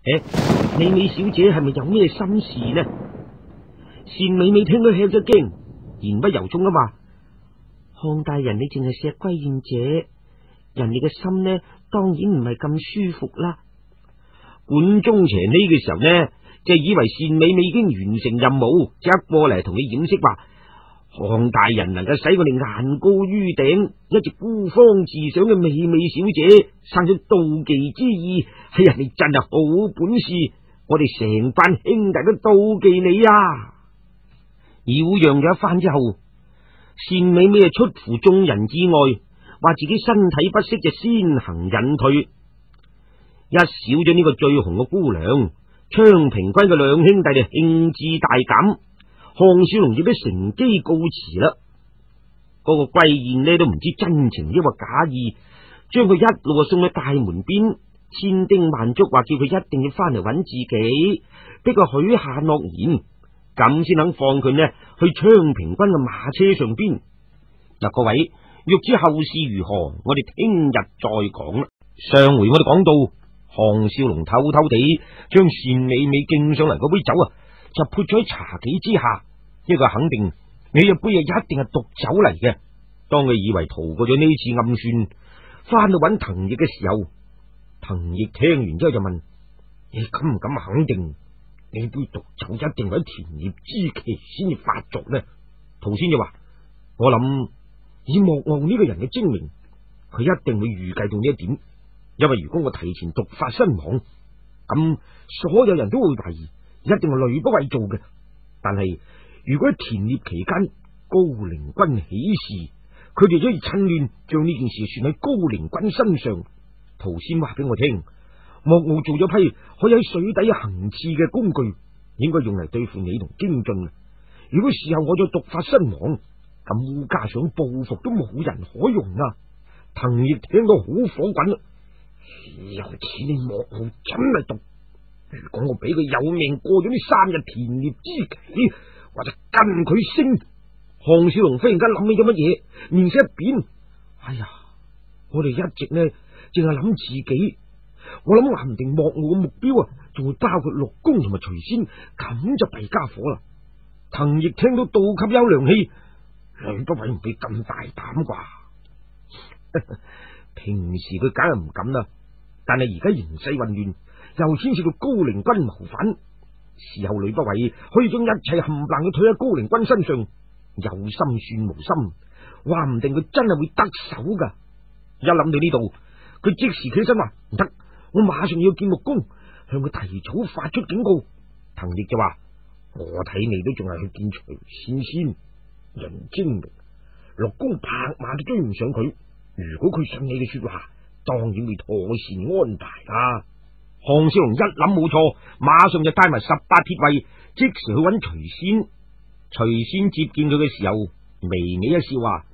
美美小姐係咪有咩心事呢？單美美聽到吃咗驚，言不由衷咁話：項大人，你淨係錫歸燕姐，人哋嘅心呢，當然唔係咁舒服啦。管中邪呢個時候呢，就以為單美美已經完成任務，即刻過嚟同你掩飾話：項大人能夠使我哋眼高於頂，一直孤芳自賞嘅美美小姐生咗妒忌之意，係人哋真係好本事，我哋成班兄弟都妒忌你啊！擾攘咗一番之後，單美美出乎眾人之外，話自己身體不適，就先行隱退。一少咗呢個最紅嘅姑娘，昌平君嘅兩兄弟就興致大減，項少龍亦都乘機告辭啦。嗰個歸燕呢都唔知真情抑或假意，將佢一路送去大門邊，千叮萬囑話叫佢一定要翻嚟揾自己，逼佢許下諾言，咁先肯放佢呢去昌平君嘅馬車上邊。嗱，各位欲知後事如何，我哋聽日再講啦。上回我哋講到項少龍偷偷地將單美美敬上嚟嗰杯酒啊，就潑咗喺茶幾之下，呢個肯定呢一杯啊一定係毒酒嚟嘅。當佢以為逃過咗呢次暗算，翻到揾藤奕嘅時候，藤奕聽完之後就問：你敢唔敢肯定呢杯毒酒一定喺田獵之期先至發作呢？陶仙就話：我諗以莫傲呢個人嘅精明，佢一定會預計到呢一點。因為如果我提前毒發身亡，咁所有人都會懷疑一定係呂不韋做嘅。但係如果喺田獵期間高陵君起事，佢哋可以趁亂將呢件事算喺高陵君身上。陶仙話俾我聽，莫傲做咗批可以喺水底行刺嘅工具，應該用嚟對付你同荊進。如果事後我再毒發身亡，咁烏家想報復都冇人可容啊！藤奕聽到好火滾，又似你莫傲真係毒。如果我俾佢有命過咗呢3日田獵之期，或者跟佢升。項少龍忽然間諗起咗乜嘢，面色一變，哎呀，我哋一直呢淨係諗自己，我諗話唔定莫傲嘅目標啊，仲會包括陸公同埋徐仙，咁就弊家伙啦。藤奕聽到倒吸幽涼氣，呂不韋唔會咁大膽啩？平時佢梗係唔敢啦，但係而家形勢混亂，又牽涉到高陵君謀反，事後呂不韋可以將一切冚唪唥都推喺高陵君身上，有心算無心，話唔定佢真係會得手噶。一諗到呢度，佢即時起身話：唔得，我馬上要見陸公，向佢提早發出警告。藤奕就話：我睇你都仲係去見徐仙先，人精明，陸公拍馬都追唔上佢。如果佢信你嘅說話，當然會妥善安排啦。項少龍一諗冇錯，馬上就帶埋18鐵衛，即時去揾徐仙。徐仙接見佢嘅時候，微微一笑話：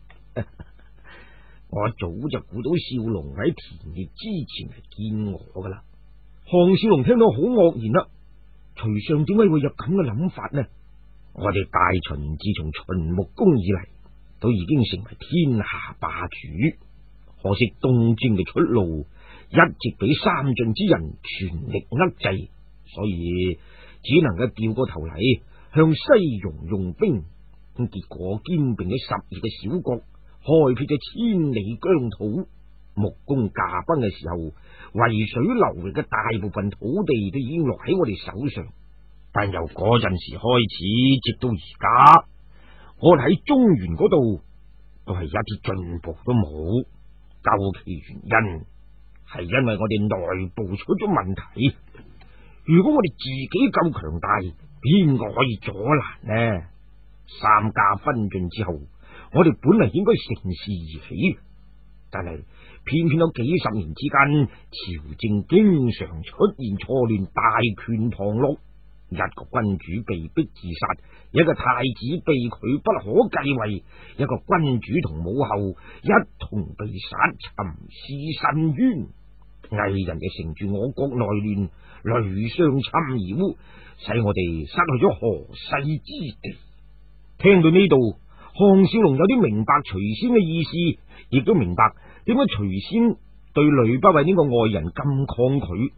我早就估到少龍喺田獵之前係見我噶啦。項少龍聽到好愕然啦，徐相點解會有咁嘅諗法呢？我哋大秦自從秦穆公以嚟，都已經成為天下霸主，可惜東征嘅出路一直俾3晉之人全力扼制，所以只能夠掉個頭嚟向西戎用兵。咁結果兼併咗12個小國，開闢咗千里疆土。穆公駕崩嘅時候，渭水流域嘅大部分土地都已經落喺我哋手上，但由嗰陣時開始，直到而家，我哋喺中原嗰度都係一啲進步都冇。究其原因，係因為我哋內部出咗問題。如果我哋自己夠強大，邊個可以阻攔呢？3家分晉之後，我哋本嚟應該乘勢而起，但係偏偏有幾十年之間，朝政經常出現錯亂，大權旁落，一個君主被逼自殺，一個太子被拒不可繼位，一個君主同母后一同被殺，尋屍申冤。魏人嘅乘住我國內亂，累相侵擾，使我哋失去咗河西之地。聽到呢度，項少龍有啲明白徐仙嘅意思，亦都明白點解徐仙對呂不韋呢個外人咁抗拒。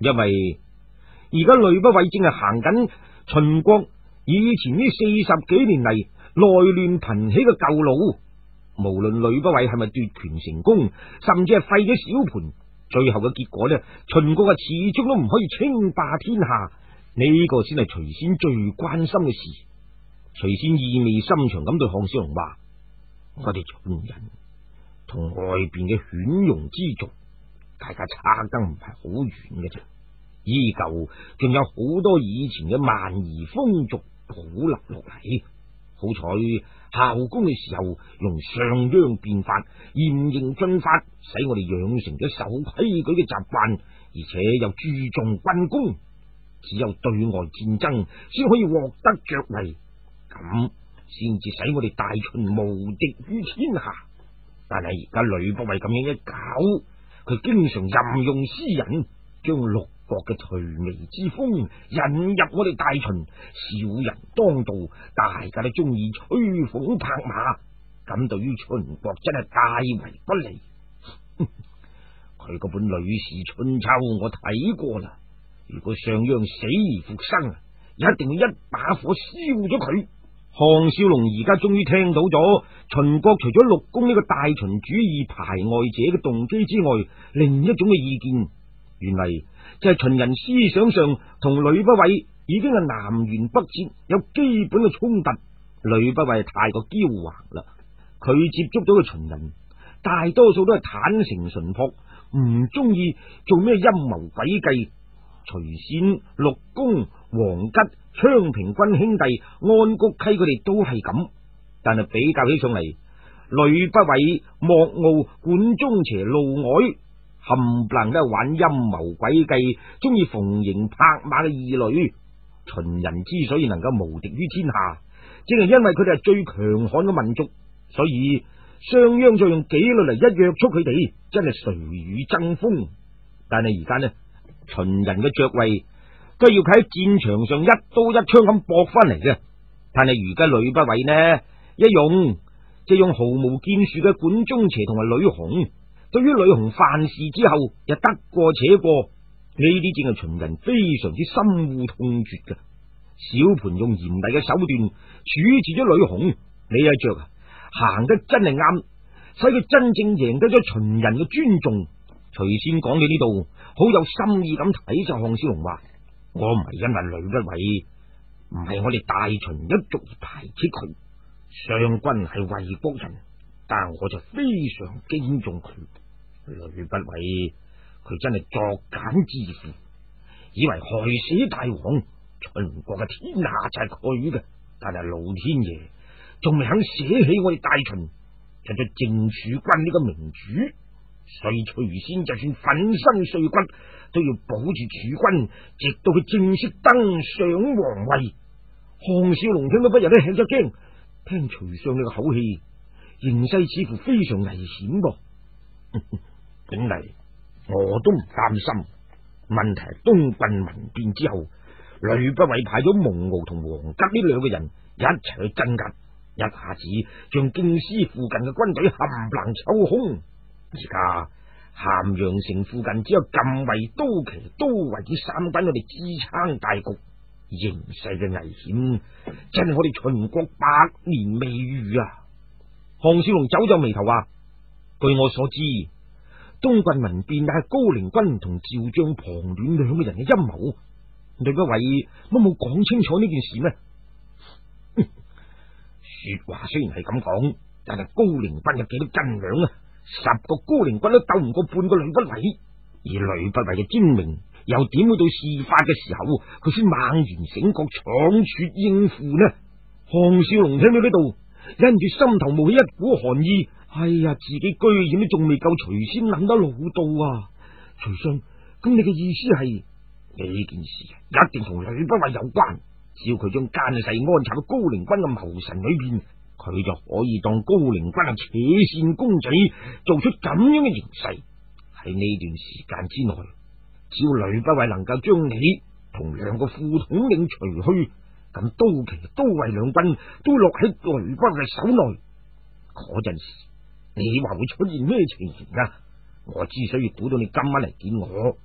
因為而家呂不韋正係行緊秦國以前呢40幾年嚟內亂頻起嘅舊路，無論呂不韋係咪奪權成功，甚至係廢咗小盤，最後嘅結果呢，秦國始終都唔可以稱霸天下，呢個先係徐仙最關心嘅事。徐仙意味深長咁對項少龍話：我哋秦人同外邊嘅犬戎之族，大家差得唔係好遠嘅啫，依舊仲有好多以前嘅蠻夷風俗保留落嚟。好彩孝公嘅時候用商鞅變法，嚴刑峻法，使我哋養成咗守規矩嘅習慣，而且又注重軍功，只有對外戰爭先可以獲得爵位，咁先至使我哋大秦無敵於天下。但係而家呂不韋咁樣一搞，佢經常任用私人，將六國嘅頹靡之風引入我哋大秦，小人當道，大家都中意吹捧拍馬，咁對於秦國真係大為不利。佢嗰本《呂氏春秋》我睇過啦，如果商鞅死而復生，一定要一把火燒咗佢。項少龍而家終於聽到咗秦國除咗六公呢個大秦主義排外者嘅動機之外，另一種嘅意見，原嚟就係秦人思想上同呂不韋已經係南轅北轍，有基本嘅衝突。呂不韋太過驕橫啦，佢接觸到嘅秦人大多數都係坦誠純樸，唔中意做咩陰謀詭計。徐仙、陸公、王吉、昌平君兄弟、安谷溪佢哋都係咁，但係比較起上嚟，呂不韋、莫敖、管中邪、嫪毐冚唪唥都係玩陰謀詭計，中意逢迎拍馬嘅異類。秦人之所以能夠無敵於天下，正係因為佢哋係最強悍嘅民族，所以商鞅就用紀律嚟一約束佢哋，真係誰與爭鋒。但係而家呢，秦人嘅爵位都要喺戰場上一刀一槍咁搏翻嚟嘅，但係而家呂不韋呢，一用就用毫無建樹嘅管中邪同埋呂紅，對於呂紅犯事之後又得過且過，呢啲正係秦人非常之深惡痛絕嘅。小盤用嚴厲嘅手段處置咗呂紅，呢一着行得真係啱，使佢真正贏得咗秦人嘅尊重。徐仙講到呢度，好有心意咁睇就項少龍話：我唔係因為呂不韋唔係我哋大秦一族而排斥佢，商君係衛國人，但我就非常敬重佢。呂不韋佢真係作繭之父，以為害死大王，秦國嘅天下就係佢嘅，但係老天爺仲未肯捨棄我哋大秦，出咗鄭儲君呢個明主。所以徐仙就算粉身碎骨都要保住儲君，直到佢正式登上皇位。項少龍聽到不由得吃咗驚，聽徐相呢個口氣，形勢似乎非常危險噃。本嚟我都唔擔心，問題係東郡民變之後，呂不韋派咗蒙敖同王吉呢兩個人一齊去鎮壓，一下子將京師附近嘅軍隊冚唪唥抽空。而家咸陽城附近只有禁衛、都騎、都尉之三軍，我哋支撐大局，形勢嘅危險真係我哋秦國百年未遇啊！項少龍皺皺眉頭話：據我所知，東郡民變係高陵君同趙將龐亂兩個人嘅陰謀，呂不韋乜冇講清楚呢件事咩？說話雖然係咁講，但係高陵君有幾多斤兩啊？10個高陵君都鬥唔過半個呂不韋，而呂不韋嘅精明又點會到事發嘅時候佢先猛然醒覺倉促應付呢？項少龍聽到呢度，忍住心頭冒起一股寒意。哎呀，自己居然都仲未夠徐仙諗得老道啊！徐相，咁你嘅意思係呢件事一定同呂不韋有關？只要佢將奸細安插喺高陵君嘅謀臣裏邊，佢就可以當高陵君係扯線公仔，做出咁樣嘅形勢。喺呢段時間之內，只要呂不韋能夠將你同兩個副統領除去，咁都騎、都尉兩軍都落喺呂不韋手內。嗰陣時，你話會出現咩情形啊？我之所以估到你今晚嚟見我，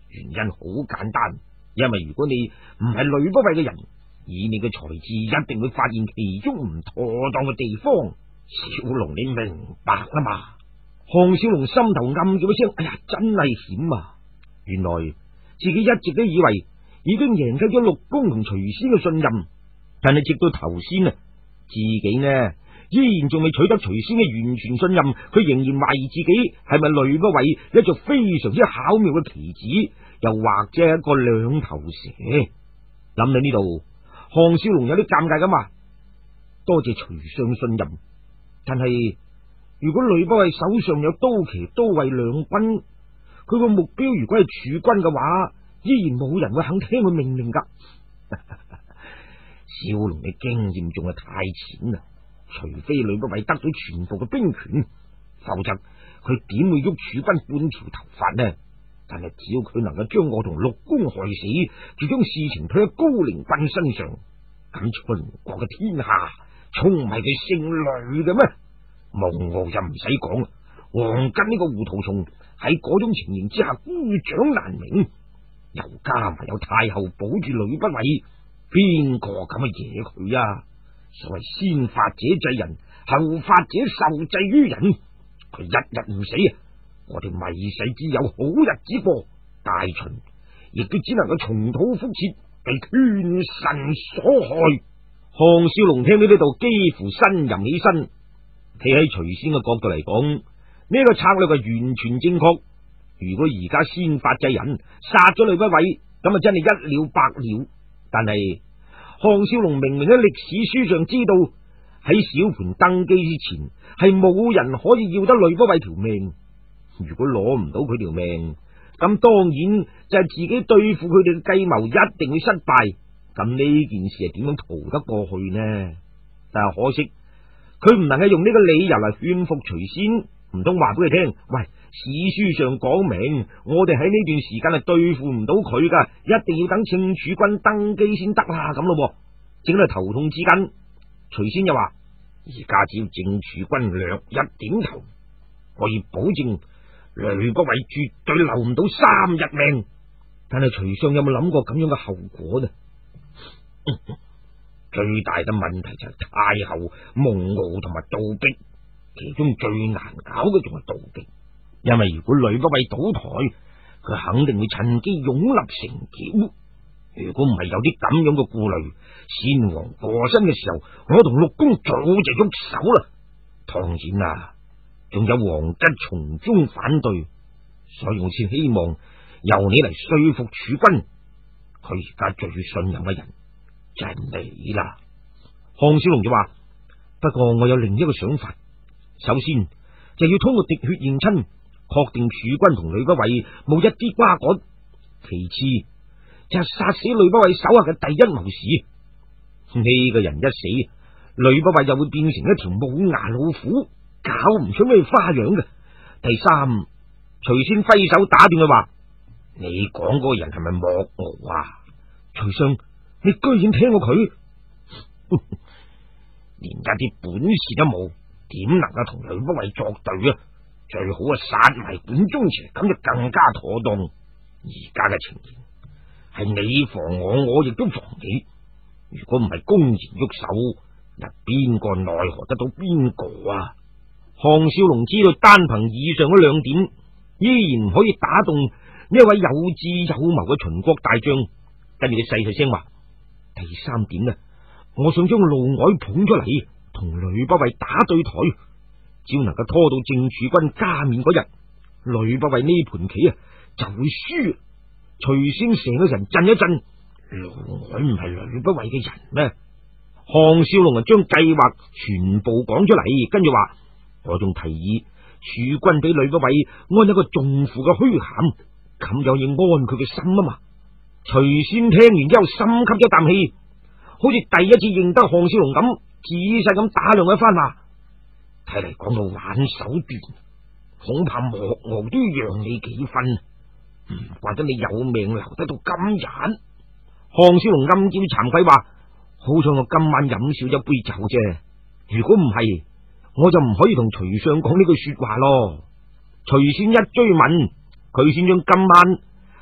原因好簡單，因為如果你唔係呂不韋嘅人，以你嘅才智，一定會發現其中唔妥當嘅地方。小龍，你明白啦嘛？項少龍心頭暗叫一聲，哎呀，真係險啊！原來自己一直都以為已經贏得咗陸公同徐仙嘅信任，但係直到頭先啊，自己呢依然仲未取得徐仙嘅完全信任，佢仍然懷疑自己係咪呂不韋一隻非常之巧妙嘅棋子，又或者係一個兩頭蛇。諗到呢度，項少龍有啲尷尬咁話：多謝徐相信任，但係如果呂不韋手上有刀騎刀衛兩軍，佢個目標如果係儲軍嘅話，依然冇人會肯聽佢命令噶。少龍嘅經驗仲係太淺啦，除非呂不韋得到全部嘅兵權，否則佢點會喐儲軍半條頭髮呢？但係只要佢能夠將我同陸公害死，就將事情推喺高陵君身上，咁秦國嘅天下仲唔係佢姓呂嘅咩？蒙驁就唔使講啦，黃巾呢個糊塗蟲喺嗰種情形之下孤掌難鳴，又加埋有太后保住呂不韋，邊個咁嘅惹佢啊？所謂先發者制人，後發者受制於人，佢日日唔死啊！我哋迷世之有好日子過，大秦亦都只能夠重蹈覆轍，被權臣所害。項少龍聽到呢度，幾乎呻吟起身。企喺徐仙嘅角度嚟講，呢個策略係完全正確。如果而家先發制人，殺咗呂不韋，咁啊真係一了百了。但係項少龍明明喺歷史書上知道，喺小盤登基之前係冇人可以要得呂不韋條命。如果攞唔到佢條命，咁當然就係自己對付佢哋嘅計謀一定會失敗。咁呢件事係點樣逃得過去呢？但係可惜佢唔能夠用呢個理由嚟勸服徐仙，唔通話俾佢聽，喂，史書上講明，我哋喺呢段時間係對付唔到佢噶，一定要等慶儲君登基先得啦咁咯。正喺度頭痛之間，徐仙又話：而家只要慶儲君略一點頭，我要保證呂不韋絕對留唔到3日命。但係徐相有冇諗過咁樣嘅後果呢？最大嘅問題就係太后、蒙驁同埋杜壁，其中最難搞嘅仲係杜壁，因為如果呂不韋倒台，佢肯定會趁機擁立成蟜。如果唔係有啲咁樣嘅顧慮，先王過身嘅時候，我同陸公早就喐手啦。當然啦，仲有王吉從中反對，所以我先希望由你嚟說服儲君。佢而家最信任嘅人就係你啦。項少龍就話：不過我有另一個想法，首先就要通過滴血認親，確定儲君同呂不韋冇一啲瓜葛；其次就係殺死呂不韋手下嘅第一謀士。呢個人一死，呂不韋就會變成一條冇牙老虎，搞唔出咩花樣嘅。第三，徐仙揮手打斷佢話：你講嗰個人係咪莫驁啊？徐相，你居然聽過佢？連一啲本事都冇，點能夠同呂不韋作對啊？最好啊，殺埋管中邪，咁就更加妥當。而家嘅情形係你防我，我亦都防你。如果唔係公然喐手，嗱，邊個奈何得到邊個啊？項少龍知道單憑以上嗰兩點，依然唔可以打動呢位有智有謀嘅秦國大將。跟住佢細細聲話：第三點呢，我想將嫪毐捧出嚟，同呂不韋打對台。只要能夠拖到正儲君加冕嗰日，呂不韋呢盤棋啊就會輸。徐仙成個人震一震，嫪毐唔係呂不韋嘅人咩？項少龍啊將計劃全部講出嚟，跟住話：我仲提議儲君俾呂不韋安一個重符嘅虛銜，咁有嘢安佢嘅心啊嘛。徐仙聽完之後深吸咗啖氣，好似第一次認得項少龍咁，仔細咁打量一番話：睇嚟講到玩手段，恐怕莫驁都要讓你幾分。怪得你有命留得到今日。項少龍暗叫慚愧話：好彩我今晚飲少一杯酒啫，如果唔係，我就唔可以同徐相講呢句說話咯。徐仙一追問，佢先將今晚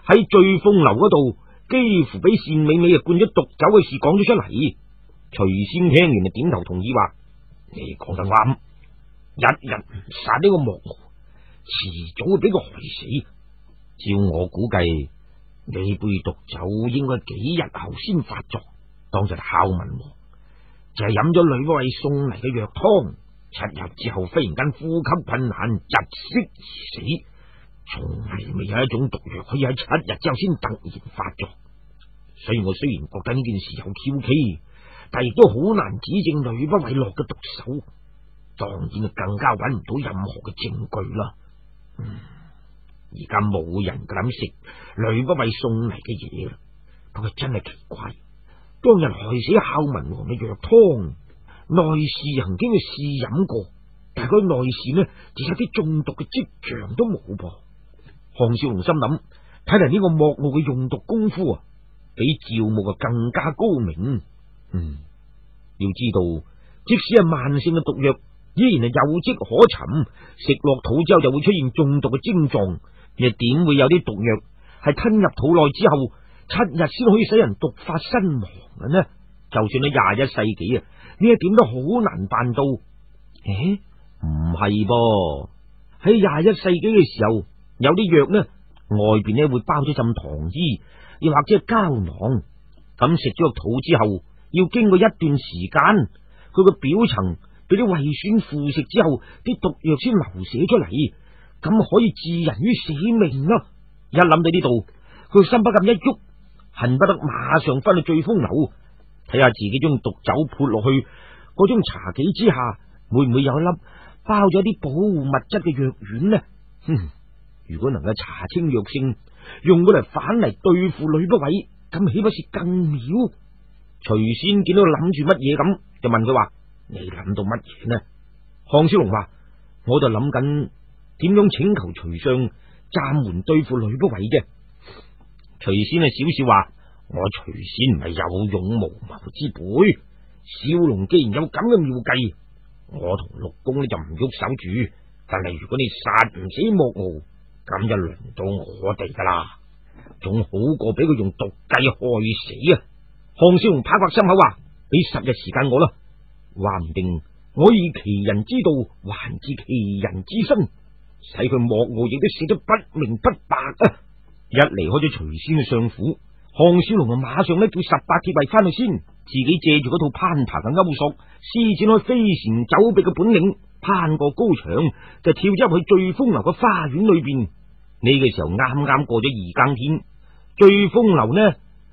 喺醉風樓嗰度，幾乎俾單美美灌咗毒酒嘅事講咗出嚟。徐仙聽完就點頭同意話：你講得啱，一日唔殺呢個莫傲，遲早會俾佢害死。照我估計，呢杯毒酒應該幾日後先發作。當日孝文王就係飲咗呂不韋送嚟嘅藥湯，7日之後忽然間呼吸困難，窒息而死。從嚟未有一種毒藥可以喺7日之後先突然發作。所以我雖然覺得呢件事有蹊蹺，但亦都好難指證呂不韋落嘅毒手。當然就更加揾唔到任何嘅證據啦。而家冇人夠膽食呂不韋送嚟嘅嘢啦。不過真係奇怪，當日害死孝文王嘅藥湯，內侍曾經去試飲過，但係嗰內侍呢，就有啲中毒嘅跡象都冇噃。項少龍心諗，睇嚟呢個莫傲嘅用毒功夫啊，比趙牧更加高明。要知道，即使係慢性嘅毒藥，依然係有迹可尋，食落肚之後就會出現中毒嘅症狀。又點會有啲毒藥係吞入肚內之後7日先可以使人毒發身亡嘅呢？就算喺21世紀啊，呢一點都好難辦到。唔係噃，喺21世紀嘅時候，有啲藥呢，外邊呢會包咗浸糖衣，又或者係膠囊。咁食咗個肚之後，要經過一段時間，佢個表層俾啲胃酸腐蝕之後，啲毒藥先流瀉出嚟。咁可以置人於死命咯！一諗到呢度，佢心不禁一喐，恨不得馬上翻去醉風樓睇下自己將毒酒潑落去嗰種茶幾之下，會唔會有一粒包咗啲保護物質嘅藥丸呢？如果能夠查清藥性，用佢嚟反嚟對付呂不韋，咁豈不是更妙？徐仙見到佢諗住乜嘢咁，就問佢話：你諗到乜嘢呢？項少龍話：我就諗緊點樣請求徐相暫緩對付呂不韋啫。徐仙啊笑笑話：我徐仙唔係有勇無謀之輩，少龍既然有咁嘅妙計，我同陸公呢就唔喐手住。但係如果你殺唔死莫傲，咁就輪到我哋噶啦，仲好過俾佢用毒計害死啊！項少龍拍拍心口話：俾10日時間我啦，話唔定我以其人之道還治其人之身，使佢莫傲亦都死得不明不白啊！一離開咗徐仙嘅相府，項少龍啊馬上呢叫18鐵衛翻去先，自己借住嗰套攀爬嘅勾索，施展開飛檐走壁嘅本領，攀過高牆就跳咗入去醉風樓嘅花園裏邊。呢個時候啱啱過咗2更天，醉風樓呢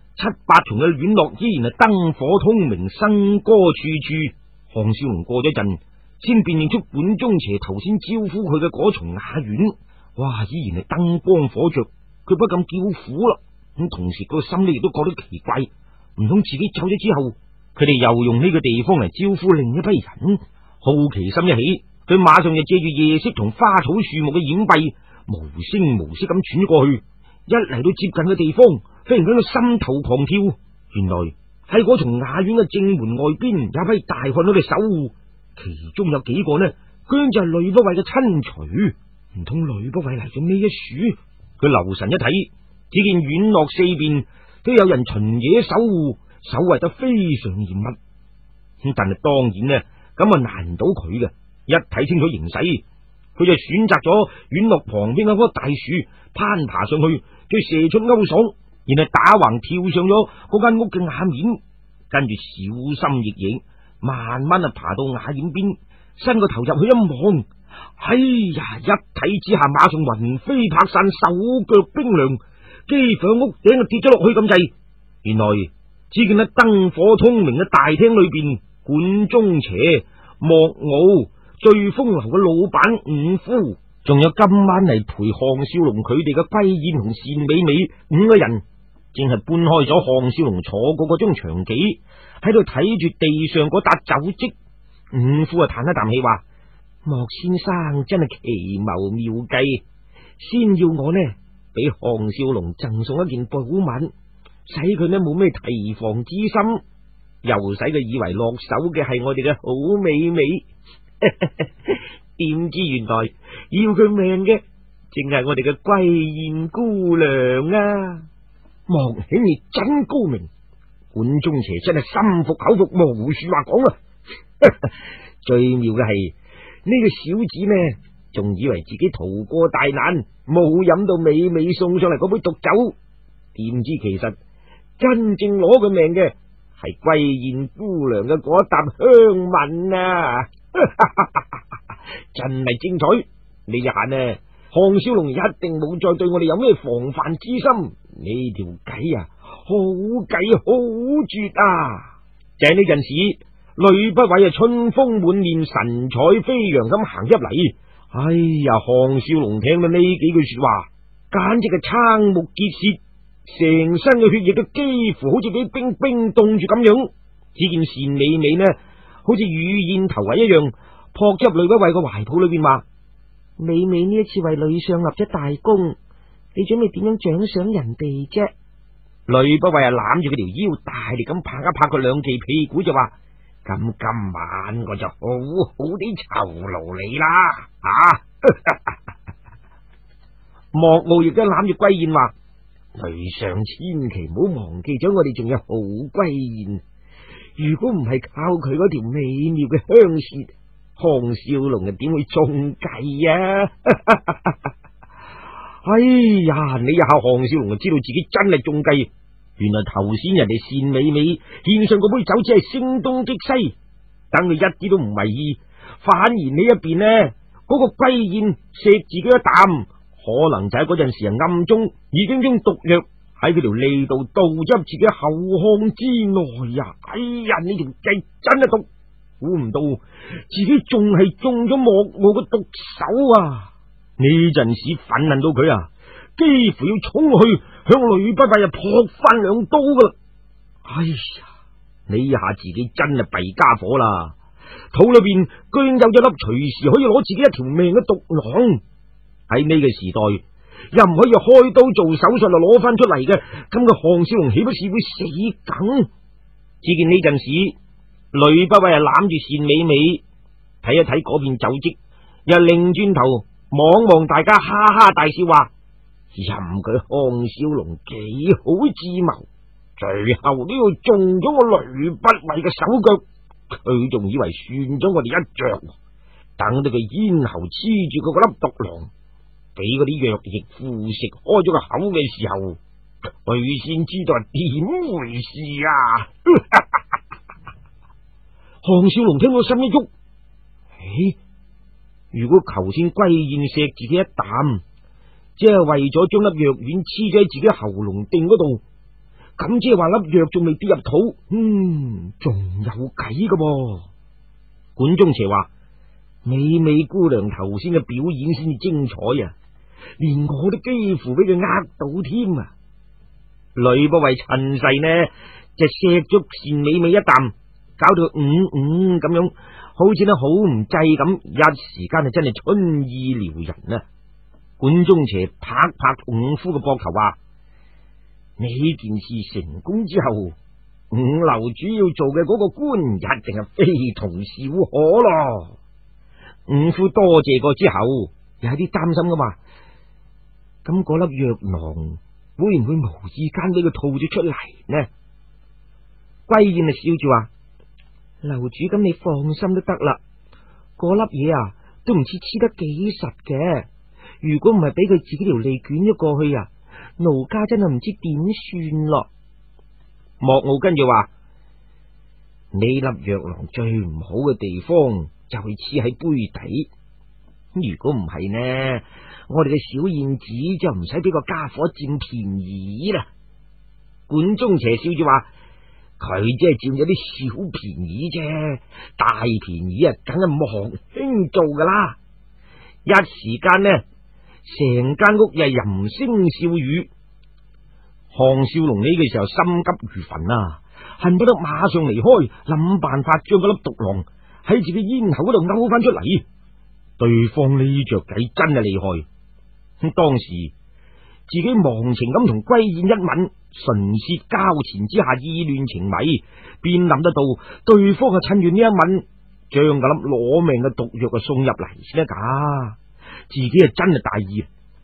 7、8重嘅院落依然係燈火通明，笙歌處處。項少龍過咗陣，先辨認出管中邪頭先招呼佢嘅嗰重雅院，哇，依然係燈光火着，佢不禁叫苦啦。咁同時個心呢亦都覺得奇怪，唔通自己走咗之後，佢哋又用呢個地方嚟招呼另一批人？好奇心一起，佢馬上就借住夜色同花草樹木嘅掩蔽，無聲無息咁竄過去。一嚟到接近嘅地方，忽然間個心頭狂跳。原來喺嗰重雅院嘅正門外邊有一批大漢喺度守護，其中有幾個呢，居然就係呂不韋嘅親隨。唔通呂不韋嚟咗呢一處？佢留神一睇，只見院落四邊都有人巡夜守護，守衛得非常嚴密。但係當然呢，咁啊難唔到佢嘅。一睇清楚形勢，佢就選擇咗院落旁邊嗰棵大樹，攀爬上去，再射出勾爽，然後打橫跳上咗嗰間屋嘅瓦面，跟住小心翼翼，慢慢爬到瓦掩邊，伸個頭入去一望，哎呀！一睇之下，馬上魂飛魄散，手腳冰涼，幾乎屋頂跌咗落去咁滯。原來只見喺燈火通明嘅大廳裏邊，管中邪、莫傲、醉風樓嘅老闆五夫，仲有今晚嚟陪項少龍佢哋嘅歸燕同單美美5個人，正係搬開咗項少龍坐過嗰張長幾，喺度睇住地上嗰笪酒迹。五夫啊嘆一啖氣話：莫先生真係奇謀妙計，先要我呢俾項少龍贈送一件寶物，使佢呢冇咩提防之心，又使佢以為落手嘅係我哋嘅好美美。點知原來要佢命嘅正係我哋嘅桂燕姑娘啊！ 莫兄你真高明，管中邪真係心服口服，無說話講啊！最妙嘅係呢個小子呢，仲以為自己逃過大難，冇飲到美美送上嚟嗰杯毒酒，點知其實真正攞佢命嘅係桂燕姑娘嘅嗰一啖香吻啊！真係精彩！呢一下呢，項少龍一定冇再對我哋有咩防範之心。呢條計啊，好計好絕啊！就喺呢陣時，呂不韋啊春風滿面、神采飛揚咁行入嚟。哎呀，項少龍聽到呢幾句說話，簡直係瞠目結舌，成身嘅血液都幾乎好似俾冰冰凍住咁樣。只見單美美呢，好似乳燕投圍一樣，撲入呂不韋個懷抱裏邊話：美美呢一次為呂相立咗大功，你準備點樣獎賞人哋啫？呂不韋啊攬住佢條腰，大力咁拍一拍佢兩記屁股，就話：咁今晚我就好好地酬勞你啦！啊！莫傲亦都攬住桂燕話：呂相千祈唔好忘記咗，我哋仲有好桂燕。如果唔係靠佢嗰條美妙嘅香舌，項少龍又點會中計啊？哎呀！你一下項少龍就知道自己真係中計。原來頭先人哋單美美獻上嗰杯酒只係聲東擊西，等佢一啲都唔為意，反而呢一邊呢，嗰個桂燕錫自己一啖，可能就喺嗰陣時暗中已經將毒藥喺佢條脷度倒入自己後腔之內呀！哎呀！呢條計真係毒，估唔到自己仲係中咗莫傲嘅毒手啊！呢陣時憤恨到佢啊，幾乎要衝去向呂不韋撲翻兩刀噶。哎呀！呢下自己真係弊家伙啦，肚裏邊居然有一粒隨時可以攞自己一條命嘅毒囊。喺呢個時代，又唔可以開刀做手術就攞翻出嚟嘅，咁個項少龍豈不是會死梗？只見呢陣時，呂不韋攬住單美美，睇一睇嗰片酒迹，又擰轉頭望望大家，哈哈大笑話：任佢項少龍幾好智謀，最後都要中咗我呂不韋嘅手腳，佢仲以為算咗我哋一着，等到佢咽喉黐住佢嗰粒毒囊，俾嗰啲藥液腐蝕開咗個口嘅時候，佢先知道係點回事啊！項少龍聽到心一喐，如果頭先桂燕錫自己一啖，即係為咗將粒藥丸黐咗喺自己喉嚨定嗰度，咁即係話粒藥仲未跌入肚，仲有計噶噃。管中邪話：美美姑娘頭先嘅表演先至精彩啊，連我都幾乎俾佢呃到添啊！呂不韋趁勢呢就錫咗單美美一啖，搞到咁樣，好似呢好唔濟咁，一時間就真係春意撩人啊！管中邪拍拍五夫嘅膊頭話：呢件事成功之後，五樓主要做嘅嗰個官一定係非同小可咯。五夫多謝過之後，又有啲擔心噶嘛，咁嗰粒藥囊會唔會無意間俾佢吐咗出嚟呢？桂燕啊笑住話：樓主，咁你放心都得啦，嗰粒嘢啊都唔似黐得幾實嘅，如果唔係俾佢自己條脷捲咗過去啊，奴家真係唔知點算咯。莫傲跟住話：呢粒藥囊最唔好嘅地方就係黐喺杯底，如果唔係呢，我哋嘅小燕子就唔使俾個家伙佔便宜啦。管中邪笑住話：佢只係佔咗啲小便宜啫，大便宜啊，梗係莫兄做噶啦。一時間呢，成間屋又係淫聲笑語。項少龍呢個時候心急如焚啊，恨不得馬上離開，諗辦法將嗰粒毒囊喺自己咽喉嗰度勾翻出嚟。對方呢着計真係厲害。咁當時自己忘情咁同桂燕一吻，唇舌交纏之下意亂情迷，邊諗得到對方係趁住呢一吻將嗰粒攞命嘅毒藥送入嚟先得噶？自己係真係大意。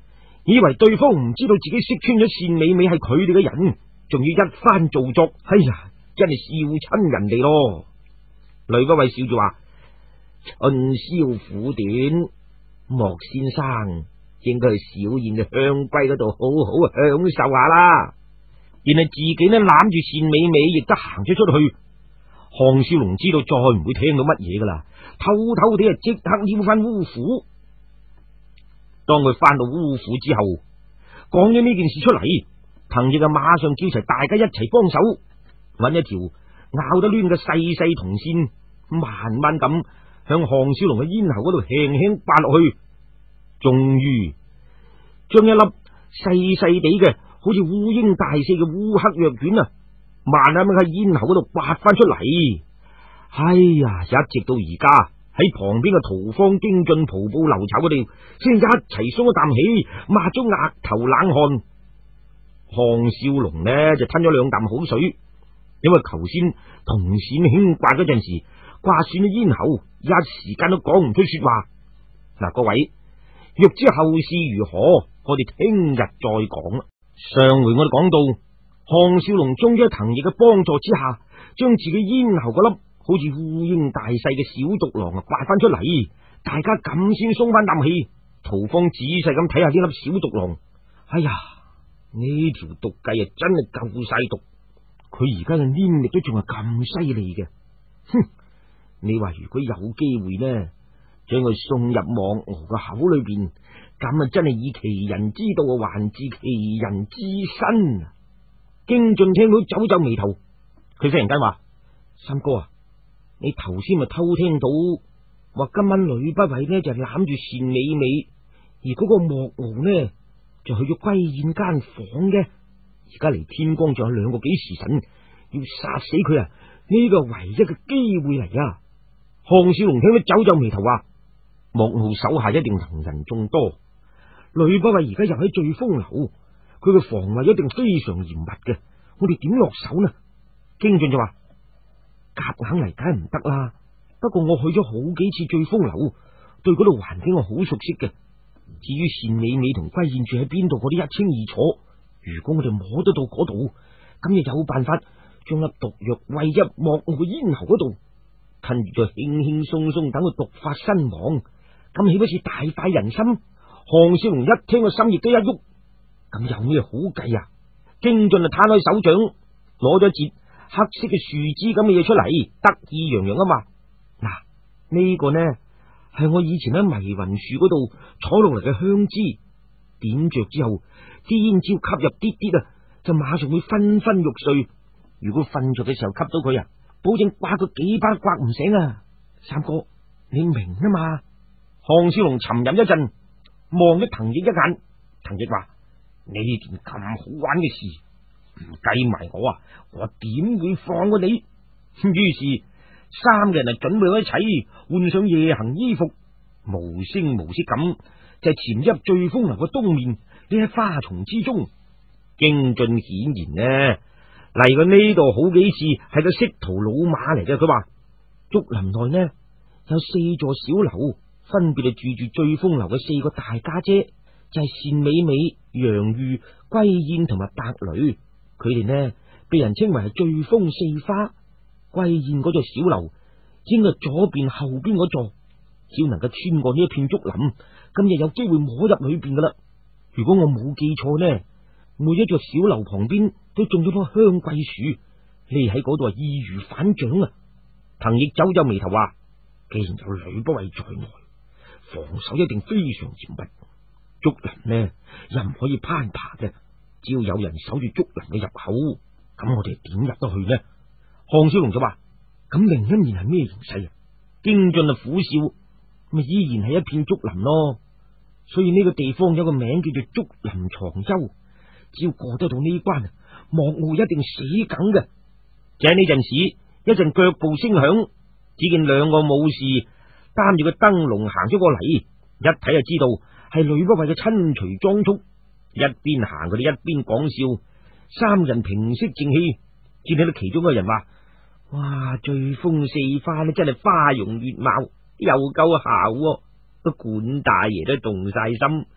以為對方唔知道自己識穿咗單美美係佢哋嘅人，仲要一番造作。哎呀，真係笑親人哋咯。呂不韋笑住話：春宵苦短，莫先生應該去小燕嘅香閨嗰度好好享受下啦。然後自己呢攬住單美美，亦都行咗出去。項少龍知道再唔會聽到乜嘢噶啦，偷偷地即刻撩翻烏府。當佢翻到烏府之後，講咗呢件事出嚟，藤亦馬上叫齊大家一齊幫手，揾一條拗得攣嘅細細銅線，慢慢咁向項少龍嘅咽喉嗰度輕輕刮落去，終於將一粒細細地嘅好似烏蠅大細嘅烏黑藥丸啊，慢慢喺咽喉嗰度刮翻出嚟。哎呀，一直到而家喺旁邊嘅屠方、京俊、蒲布、劉丑嗰度先一齊鬆咗啖氣，抹咗額頭冷汗。項少龍呢就吞咗兩啖口水，因為頭先銅線輕刮嗰陣時刮損咗咽喉，一時間都講唔出說話。嗱，各位欲知後事如何，我哋聽日再講啦。上回我哋講到項少龍終於喺藤亦嘅幫助之下，將自己咽喉嗰粒好似烏蠅大細嘅小毒囊啊刮翻出嚟，大家咁先鬆翻啖氣。屠方仔細咁睇下呢粒小毒囊，哎呀，呢條毒計啊真係夠晒毒，佢而家嘅黏力都仲係咁犀利嘅。哼，你話如果有機會呢，將佢送入莫敖嘅口裏邊，咁啊真係以其人之道啊還治其人之身啊！京俊聽到皺皺眉頭，佢忽然間話：三哥啊，你頭先咪偷聽到話今晚呂不韋呢就攬住單美美，而嗰個莫敖呢就去咗歸燕間房嘅。而家離天光仲有2個幾時辰，要殺死佢啊！呢個唯一嘅機會嚟啊！項少龍聽到皺皺眉頭話：莫敖手下一定能人眾多，呂不韋而家又喺醉風樓，佢嘅防衛一定非常嚴密嘅，我哋點落手呢？京俊就話：夾硬嚟梗係唔得啦，不過我去咗好幾次醉風樓，對嗰度環境我好熟悉嘅。至於單美美同歸燕住喺邊度，嗰啲一清二楚。如果我哋摸得到嗰度，咁就有辦法將粒毒藥餵入莫敖嘅咽喉嗰度，跟住再輕輕鬆鬆等佢毒發身亡，咁豈不是大快人心？項少龍一聽個心亦都一喐，咁有咩好計啊？京俊就攤開手掌，攞咗截黑色嘅樹枝咁嘅嘢出嚟，得意洋洋啊嘛！嗱，呢個呢係我以前喺迷雲樹嗰度採落嚟嘅香枝，點着之後，啲煙只要吸入啲啲啊，就馬上會昏昏欲睡。如果瞓着嘅時候吸到佢啊，保證刮佢幾巴刮唔醒啊！三哥，你明啊嘛？項少龍沉吟一陣，望咗藤亦一眼。藤亦話：呢件咁好玩嘅事，唔計埋我啊，我點會放過你？於是3個人啊準備咗一齊，換上夜行衣服，無聲無息咁就潛入醉風樓嘅東面，匿喺花叢之中。京俊顯然呢嚟過呢度好幾次，係個識途老馬嚟嘅。佢話竹林內呢有4座小樓，分別係住醉風樓嘅4個大家姐，就係單美美、楊玉、歸燕同埋白蕾。佢哋呢被人稱為係醉風4花。歸燕嗰座小樓應該左邊後邊嗰座，只要能夠穿過呢一片竹林，咁就有機會摸入裏邊噶啦。如果我冇記錯呢，每一座小樓旁邊都種咗棵香桂樹，匿喺嗰度易如反掌啊！藤亦皺皺眉頭話：既然有呂不韋在內，防守一定非常嚴密。竹林呢又唔可以攀爬嘅，只要有人守住竹林嘅入口，咁我哋點入得去呢？項少龍就話：咁另一面係咩形勢啊？京俊啊苦笑，咪依然係一片竹林咯。所以呢個地方有個名叫做竹林藏幽，只要過得到呢關，莫敖一定死梗嘅。就喺呢陣時，一陣腳步聲響，只見2個武士擔住個燈籠行咗過嚟，一睇就知道係呂不韋嘅親隨裝束。一邊行佢哋一邊講笑，3人平息靜氣，只聽到其中一個人話：哇，醉風4花呢真係花容月貌，又夠姣，都管大爺都動晒心。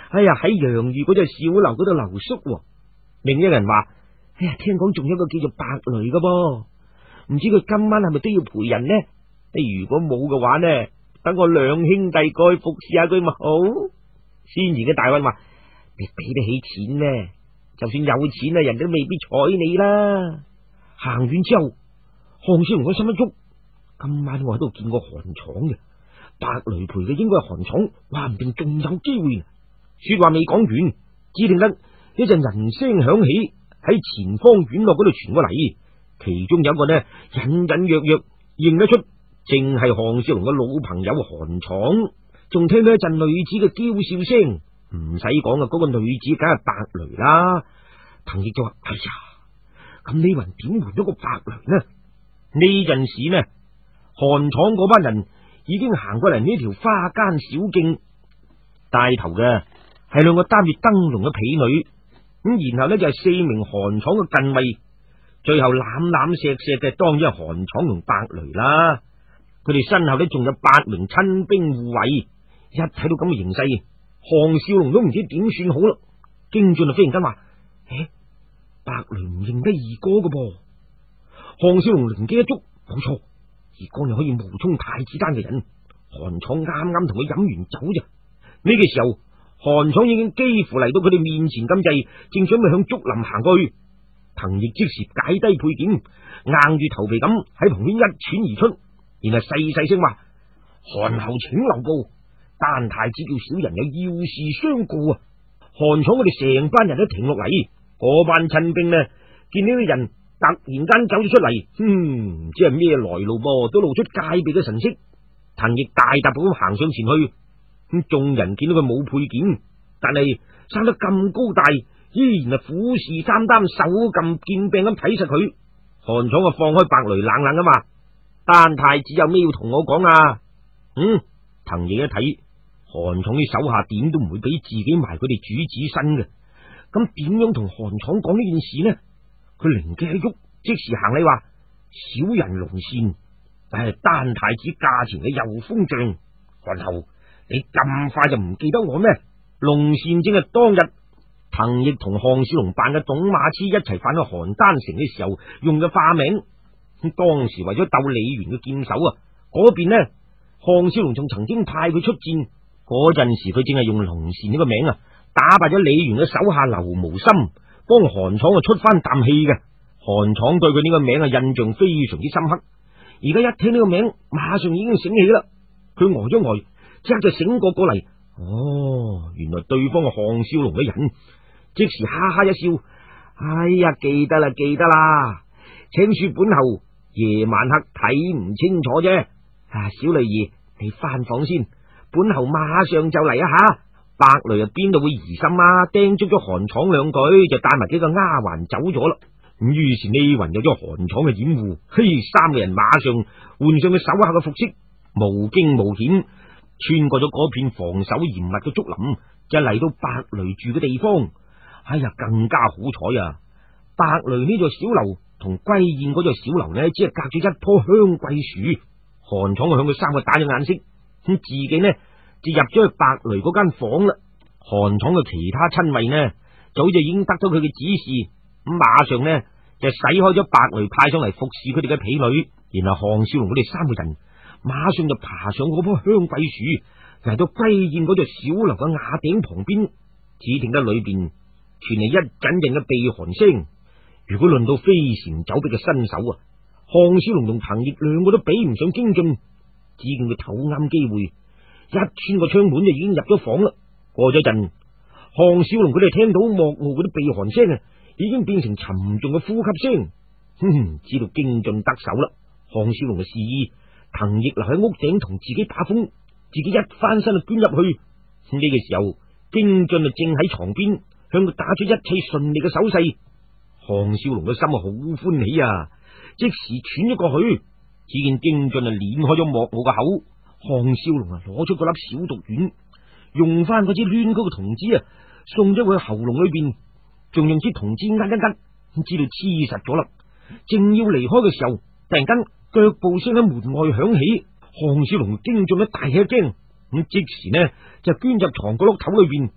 哎呀，喺楊豫嗰隻小樓嗰度留宿喎。另一人話：哎呀，聽講仲有一個叫做白雷嘅噃，唔知佢今晚係咪都要陪人呢？如果冇嘅話呢，等我兩兄弟過去服侍下佢咪好。先前嘅大運話：你俾得起錢呢？就算有錢啊，人都未必睬你啦。行遠之後，項少龍個心一喐，今晚我喺度見過韓闖嘅，白雷陪嘅應該係韓闖，話唔定仲有機會。說話未講完，只聽得一陣人聲響起，喺前方院落嗰度傳過嚟，其中有一個呢隱隱約約認得出，正係項少龍嘅老朋友韓闖，仲聽到一陣女子嘅嬌笑聲。唔使講啊，嗰個女子梗係白雷啦。滕毅就話：哎呀，咁李雲點換咗個白雷呢？呢陣時呢，韓闖嗰班人已經行過嚟呢條花間小徑，帶頭嘅係兩個擔住燈籠嘅婢女，咁然後呢就係4名韓闖嘅近衛，最後攬攬錫錫嘅當然係韓闖同白雷啦。佢哋身後呢仲有8名親兵護衛，一睇到咁嘅形勢，項少龍都唔知點算好啦。京俊啊，忽然間話：白雷唔認得二哥嘅噃。項少龍靈機一觸，冇錯，二哥又可以冒充太子丹嘅人。韓闖啱啱同佢飲完酒啫。呢個時候，韓闖已經幾乎嚟到佢哋面前咁滯，正準備向竹林行過去。滕毅即時解低佩劍，硬住頭皮咁喺旁邊一竄而出，然後細細聲話：韓侯請留步，丹太子叫小人有要事相告啊！韓闖佢哋成班人都停落嚟，嗰班親兵呢，見呢啲人突然間走咗出嚟，唔知係咩來路噃，都露出戒備嘅神色。滕毅大踏步咁行上前去，咁眾人見到佢冇佩劍，但係生得咁高大，依然係虎視眈眈，手cầm劍柄咁睇實佢。韓闖啊，放開白雷，冷冷咁話：丹太子有咩要同我講啊？滕毅一睇，韓闖啲手下點都唔會俾自己埋佢哋主子身嘅，咁點樣同韓闖講呢件事呢？佢靈機一喐，即時行禮話：小人龍善，但係丹太子駕前嘅右風將。韓侯，你咁快就唔記得我咩？龍善正係當日滕毅同項少龍扮嘅董馬痴一齊犯去邯鄲城嘅時候用嘅化名。當時為咗鬥李元嘅劍手啊，嗰邊呢，項少龍仲曾經派佢出戰。嗰陣時佢正係用龍善呢個名啊，打敗咗李元嘅手下劉無心，幫韓闖啊出翻啖氣嘅。韓闖對佢呢個名啊印象非常之深刻，而家一聽呢個名，馬上已經醒起啦。佢呆咗呆，即刻就醒過嚟。原來對方係項少龍嘅人，即時哈哈一笑：哎呀，記得啦，記得啦，請恕本侯夜晚黑睇唔清楚啫。小女兒，你翻房先，本侯馬上就嚟一下。白雷啊，邊度會疑心啊？叮囑咗韓闖兩句，就帶埋幾個丫鬟走咗啦。咁於是呢云有咗韓闖嘅掩護，3個人馬上換上佢手下嘅服飾，無驚無險穿過咗嗰片防守嚴密嘅竹林，就嚟到白雷住嘅地方。哎呀，更加好彩啊！白雷呢座小樓同歸燕嗰座小樓呢，只係隔住一棵香桂樹。韓闖就向佢3個打咗眼色，咁自己呢就入咗去白雷嗰間房啦。韓闖嘅其他親衛呢，早就已經得到佢嘅指示，咁馬上呢就使開咗白雷派上嚟服侍佢哋嘅婢女，然後項少龍佢哋3個人馬上就爬上嗰棵香桂樹，嚟到歸燕嗰座小樓嘅瓦頂旁邊，只聽得裏邊傳嚟一陣陣嘅鼻鼾聲。如果論到飛檐走壁嘅身手啊，項少龍同滕毅兩個都比唔上京俊。只見佢唞啱機會，一穿個窗門就已經入咗房啦。過咗陣，項少龍佢哋聽到莫傲嗰啲鼻鼾聲啊，已經變成沉重嘅呼吸聲。知道京俊得手啦。項少龍嘅示意滕毅留喺屋頂同自己打風，自己一翻身就鑽入去。呢個時候，京俊啊正喺床邊向佢打出一切順利嘅手勢。項少龍嘅心啊好歡喜啊，即時喘咗過去。只見京俊啊捻開咗莫傲嘅口，項少龍啊攞出嗰粒小毒丸，用翻嗰支攣高嘅銅枝啊送咗佢喉嚨裏邊，仲用支銅枝扼一扼，知道黐實咗啦。正要離開嘅時候，突然間腳步聲喺門外響起，項少龍京俊一大吃一驚，咁即時呢就捐入床角落頭裏邊。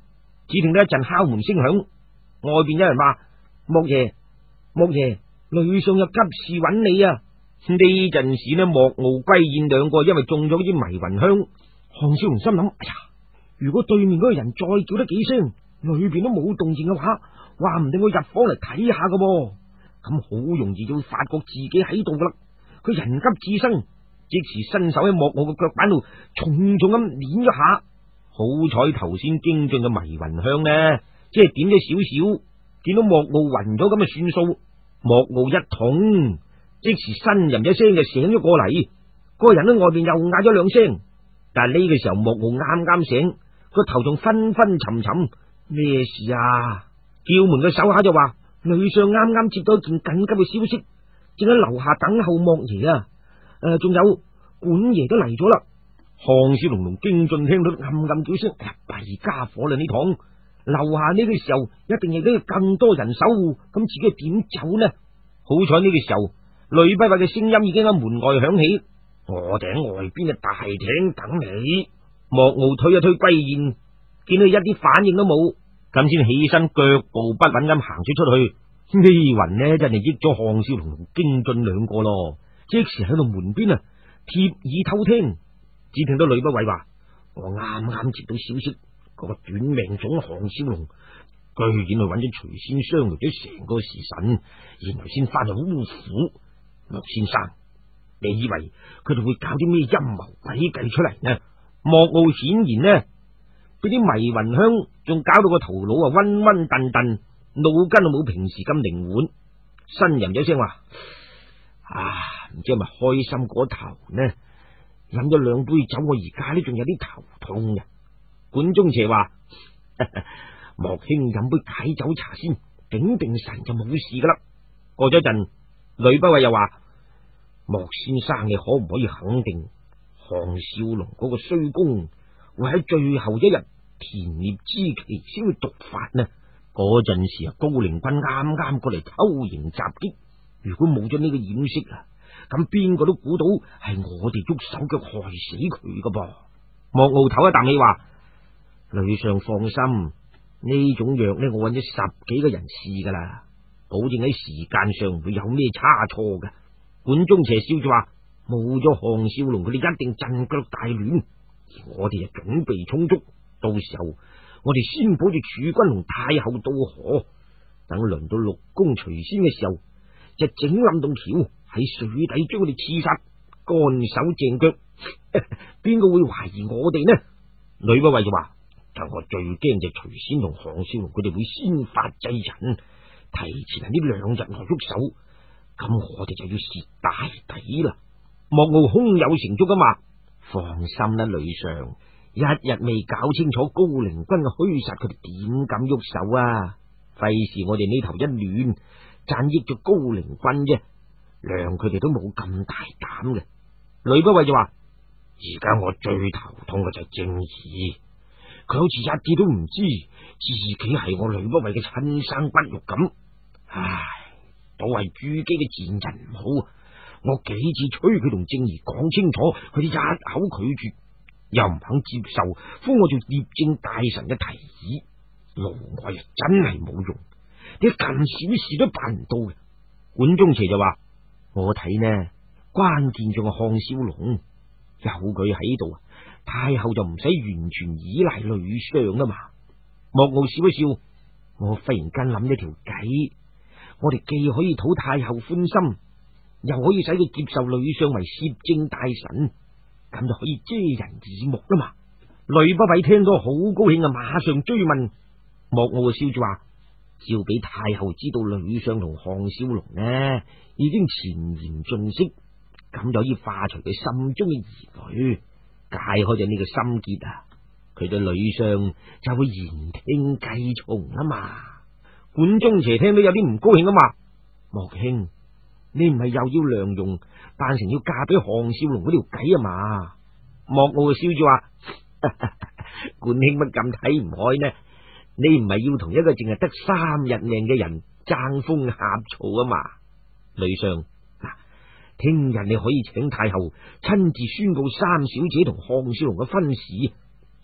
只聽到一陣敲門聲響，外邊有人話：莫爺，莫爺，呂相有急事揾你啊！呢陣時呢，莫傲、歸燕兩個因為中咗啲迷魂香，項少龍心諗：哎呀，如果對面嗰個人再叫得幾聲，裏邊都冇動靜嘅話，話唔定我入房嚟睇下噶噃，咁好容易就會發覺自己喺度噶啦。佢人急智生，即時伸手喺莫傲嘅腳板度重重咁捻咗下。好彩頭先精進嘅迷魂香呢，即係點咗少少，見到莫傲暈咗咁就算數。莫傲一捅，即時呻吟一聲就醒咗過嚟。嗰個人喺外邊又嗌咗兩聲，但係呢個時候莫傲啱啱醒，個頭仲昏昏沉沉。咩事啊？叫門嘅手下就話：呂相啱啱接到一件緊急嘅消息，正喺樓下等候莫爺啊！仲有管爺都嚟咗啦。項少龍同京俊聽到暗暗叫聲：哎呀，弊家伙啦！呢趟樓下呢個時候一定亦都有更多人守護，咁自己點走呢？好彩呢個時候，呂不韋嘅聲音已經喺門外響起：我哋喺外邊嘅大廳等你。莫傲推一推歸燕，見佢一啲反應都冇，咁先起身，腳步不穩咁行咗出去。呢魂呢真係益咗項少龍同京俊兩個咯，即時喺度門邊啊貼耳偷聽。只聽到呂不韋話：我啱啱接到消息，嗰個短命種項少龍居然去揾咗徐先商量咗成個時辰，然後先翻去烏府。莫先生，你以為佢哋會搞啲咩陰謀詭計出嚟呢？莫傲顯然呢，俾啲迷魂香仲搞到個頭腦啊昏昏沌沌，腦筋都冇平時咁靈活。呻吟咗聲話：唔知係咪開心過頭呢？飲咗兩杯酒，我而家呢仲有啲頭痛嘅。管中邪話：莫兄飲杯解酒茶先，定定神就冇事噶啦。過咗一陣，呂不韋又話：莫先生，你可唔可以肯定項少龍嗰個衰公會喺最後一日田獵之期先會毒發呢？嗰陣時啊，高陵君啱啱過嚟偷營襲擊，如果冇咗呢個掩飾啊，咁邊個都估到係我哋喐手腳害死佢噶噃。莫傲唞一啖氣話：呂相放心，呢種藥呢，我揾咗10幾個人試噶啦，保證喺時間上唔會有咩差錯嘅。管中邪笑住話：冇咗項少龍，佢哋一定陣腳大亂，而我哋啊準備充足，到時候我哋先保住儲君同太後渡河，等輪到陸公徐仙嘅時候，就整冧棟橋喺水底將佢哋刺殺，乾手淨腳，邊個會懷疑我哋呢？呂不韋就話：但我最驚就徐仙同項少龍佢哋會先發制人，提前喺呢2日內喐手，咁我哋就要蝕大底啦。莫傲胸有成竹咁話：放心啦，呂相，一日未搞清楚高陵君嘅虛實，佢哋點敢喐手啊？費事我哋呢頭一亂，盞益咗高陵君啫，量佢哋都冇咁大膽嘅。呂不韋就話：而家我最頭痛嘅就係正義，佢好似一啲都唔知自己係我呂不韋嘅親生骨肉咁。唉，都係朱姬嘅賤人唔好，我幾次催佢同正義講清楚，佢哋一口拒絕，又唔肯接受封我做攝政大臣嘅提議，勞我又真係冇用，啲咁小事都辦唔到嘅。管中邪就話：我睇呢，關鍵仲係項少龍，有佢喺度啊，太后就唔使完全依賴呂相啦嘛。莫傲笑一笑：我忽然間諗咗條計，我哋既可以討太后歡心，又可以使佢接受呂相為攝政大臣，咁就可以遮人耳目啦嘛。呂不韋聽到好高興啊，馬上追問。莫傲笑住話：要俾太后知道呂相同項少龍呢已經前言盡釋，咁就可以化除佢心中嘅疑慮，解開咗呢個心結啊，佢對呂相就會言聽計從啊嘛。管中邪聽到有啲唔高興啊嘛：莫兄，你唔係又要梁容扮成要嫁俾項少龍嗰條計啊嘛？莫傲就笑住話：管兄乜咁睇唔開呢？你唔係要同一個淨係得3日命嘅人爭風呷醋啊嘛？呂相，嗱，聽日你可以請太后親自宣告3小姐同項少龍嘅婚事，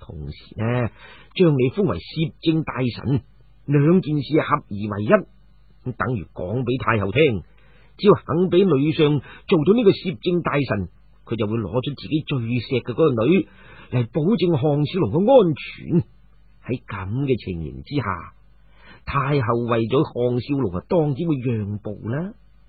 同時呢，將你封為攝政大臣，兩件事合而為一，咁等於講俾太后聽，只要肯俾女上做咗呢個攝政大臣，佢就會攞出自己最錫嘅嗰個女嚟保證項少龍嘅安全。喺咁嘅情形之下，太后為咗項少龍啊，當然會讓步啦。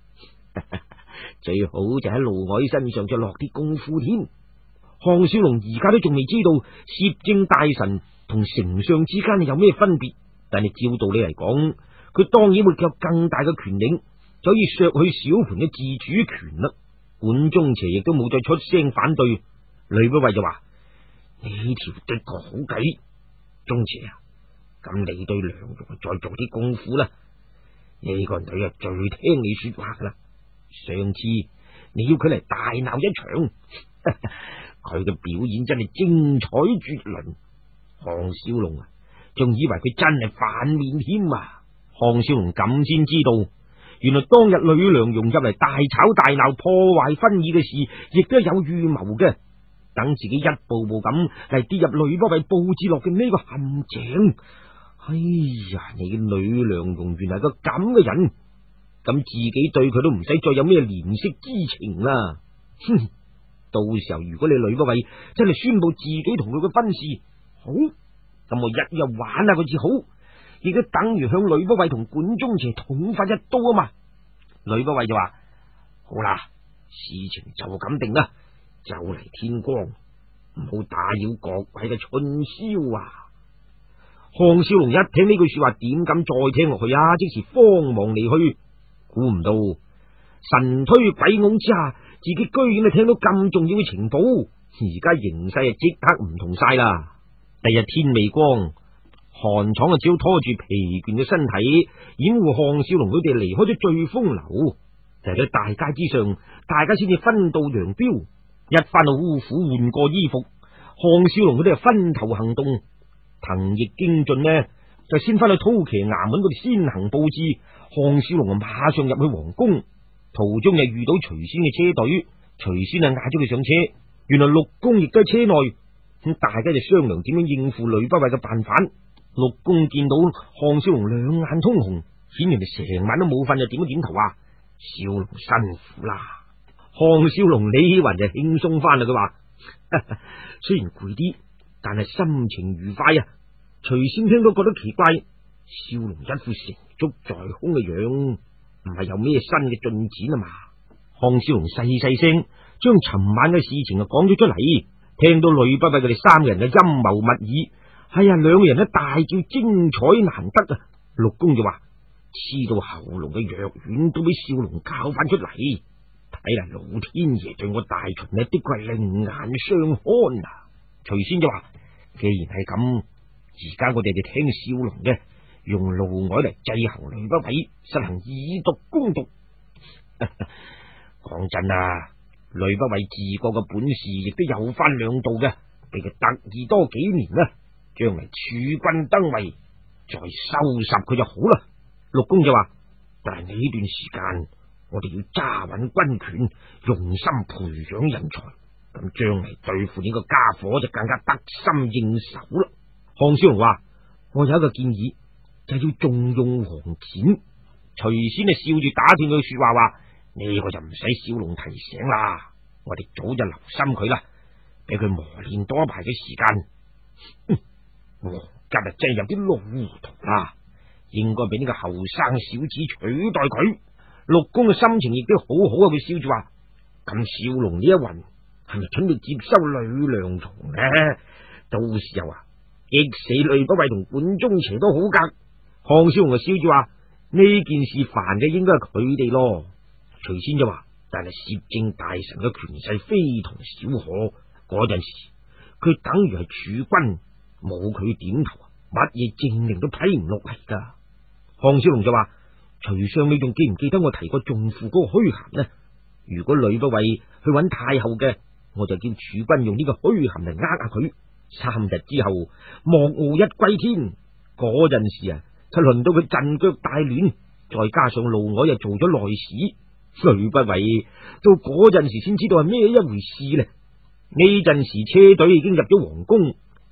最好就喺嫪毐身上就落啲功夫添。項少龍而家都仲未知道攝政大臣同丞相之間有咩分別，但係照道理嚟講，佢當然會有更大嘅權力，就可以削去小盤嘅自主權啦。管中邪亦都冇再出聲反對。呂不韋就話：呢條的確好計，中邪啊，咁你對梁玉再做啲功夫啦。呢個女啊最聽你說話噶啦。上次你要佢嚟大鬧一場，佢嘅表演真係精彩絕倫。項少龍啊，仲以為佢真係反面添啊！項少龍咁先知道，原來當日呂良容入嚟大吵大鬧、破壞婚儀嘅事，亦都有預謀嘅。等自己一步步咁嚟跌入呂不韋布置落嘅呢個陷阱。哎呀，你嘅呂良容原來係個咁嘅人，咁自己對佢都唔使再有咩憐惜之情啦。哼！到時候如果你呂不韋真係宣布自己同佢嘅婚事，好，咁我日日玩下佢至好，亦都等於向呂不韋同管中邪捅發一刀啊嘛。呂不韋就話：好啦，事情就咁定啦，就嚟天光，唔好打擾各位嘅春宵啊！項少龍一聽呢句說話，點敢再聽落去啊？即時慌忙離去。估唔到神推鬼拱之下，自己居然係聽到咁重要嘅情報。而家形勢啊，即刻唔同晒啦。第日天未光，韓闖啊，只好拖住疲倦嘅身體，掩護項少龍佢哋離開咗醉風樓。就喺大街之上，大家先至分道揚鑣。一翻到烏府換過衣服，項少龍佢哋係分頭行動。藤易經進呢，就先翻去韜騎衙門嗰度先行布置。項少龍啊，馬上入去皇宮，途中又遇到徐仙嘅車隊，徐仙啊嗌咗佢上車。原來陸公亦都喺車內，咁大家就商量點樣應付呂不韋嘅辦法。陸公見到項少龍兩眼通紅，顯然係成晚都冇瞓，就點咗點頭話：少龍辛苦啦。項少龍呢云就輕鬆翻啦，佢話雖然攰啲，但係心情愉快啊。徐仙聽到覺得奇怪，少龍一副成竹在胸嘅樣，唔係有咩新嘅進展啊嘛。項少龍細細聲將尋晚嘅事情啊講咗出嚟，聽到呂不韋佢哋三個人嘅陰謀密議，哎呀，兩個人咧大叫精彩難得啊！陸公就話：黐到喉嚨嘅藥丸都俾少龍搞翻出嚟，睇嚟老天爺對我大秦呢的確係另眼相看啊！徐仙就話：既然係咁，而家我哋就聽少龍嘅，用嫪毐嚟制衡呂不韋，實行以毒攻毒。講真啊，呂不韋治國嘅本事亦都有翻兩度嘅，俾佢得意多幾年啦，將嚟儲君登位，再收拾佢就好啦。陸公就話：但係呢段時間，我哋要揸穩軍權，用心培養人才，咁將嚟對付呢個家伙就更加得心應手啦。項少龍話：我有一個建議，就要重用黃展。徐仙啊笑住打斷佢說話，話：呢個就唔使少龍提醒啦，我哋早就留心佢啦，俾佢磨練多一排嘅時間。我今日真係有啲老糊塗啦，應該俾呢個後生小子取代佢。陸公嘅心情亦都好好啊，佢笑住話：咁少龍呢一魂係咪準備接收呂良松呢？到時候啊，激死呂不韋同管中邪都好噶。項少龍就笑住話：呢件事煩嘅應該係佢哋咯。徐仙就話：但係攝政大臣嘅權勢非同小可，嗰陣時佢等於係儲君，冇佢點頭，乜嘢政令都批唔落嚟噶。項少龍就話：徐相，你仲記唔記得我提過仲父嗰個虛銜呢？如果呂不韋去揾太后嘅，我就叫儲君用呢個虛銜嚟呃下佢。3日之後，莫傲一歸天，嗰陣時啊，就輪到佢陣腳大亂，再加上嫪毐又做咗內史，呂不韋到嗰陣時先知道係咩一回事咧。呢陣時車隊已經入咗皇宮，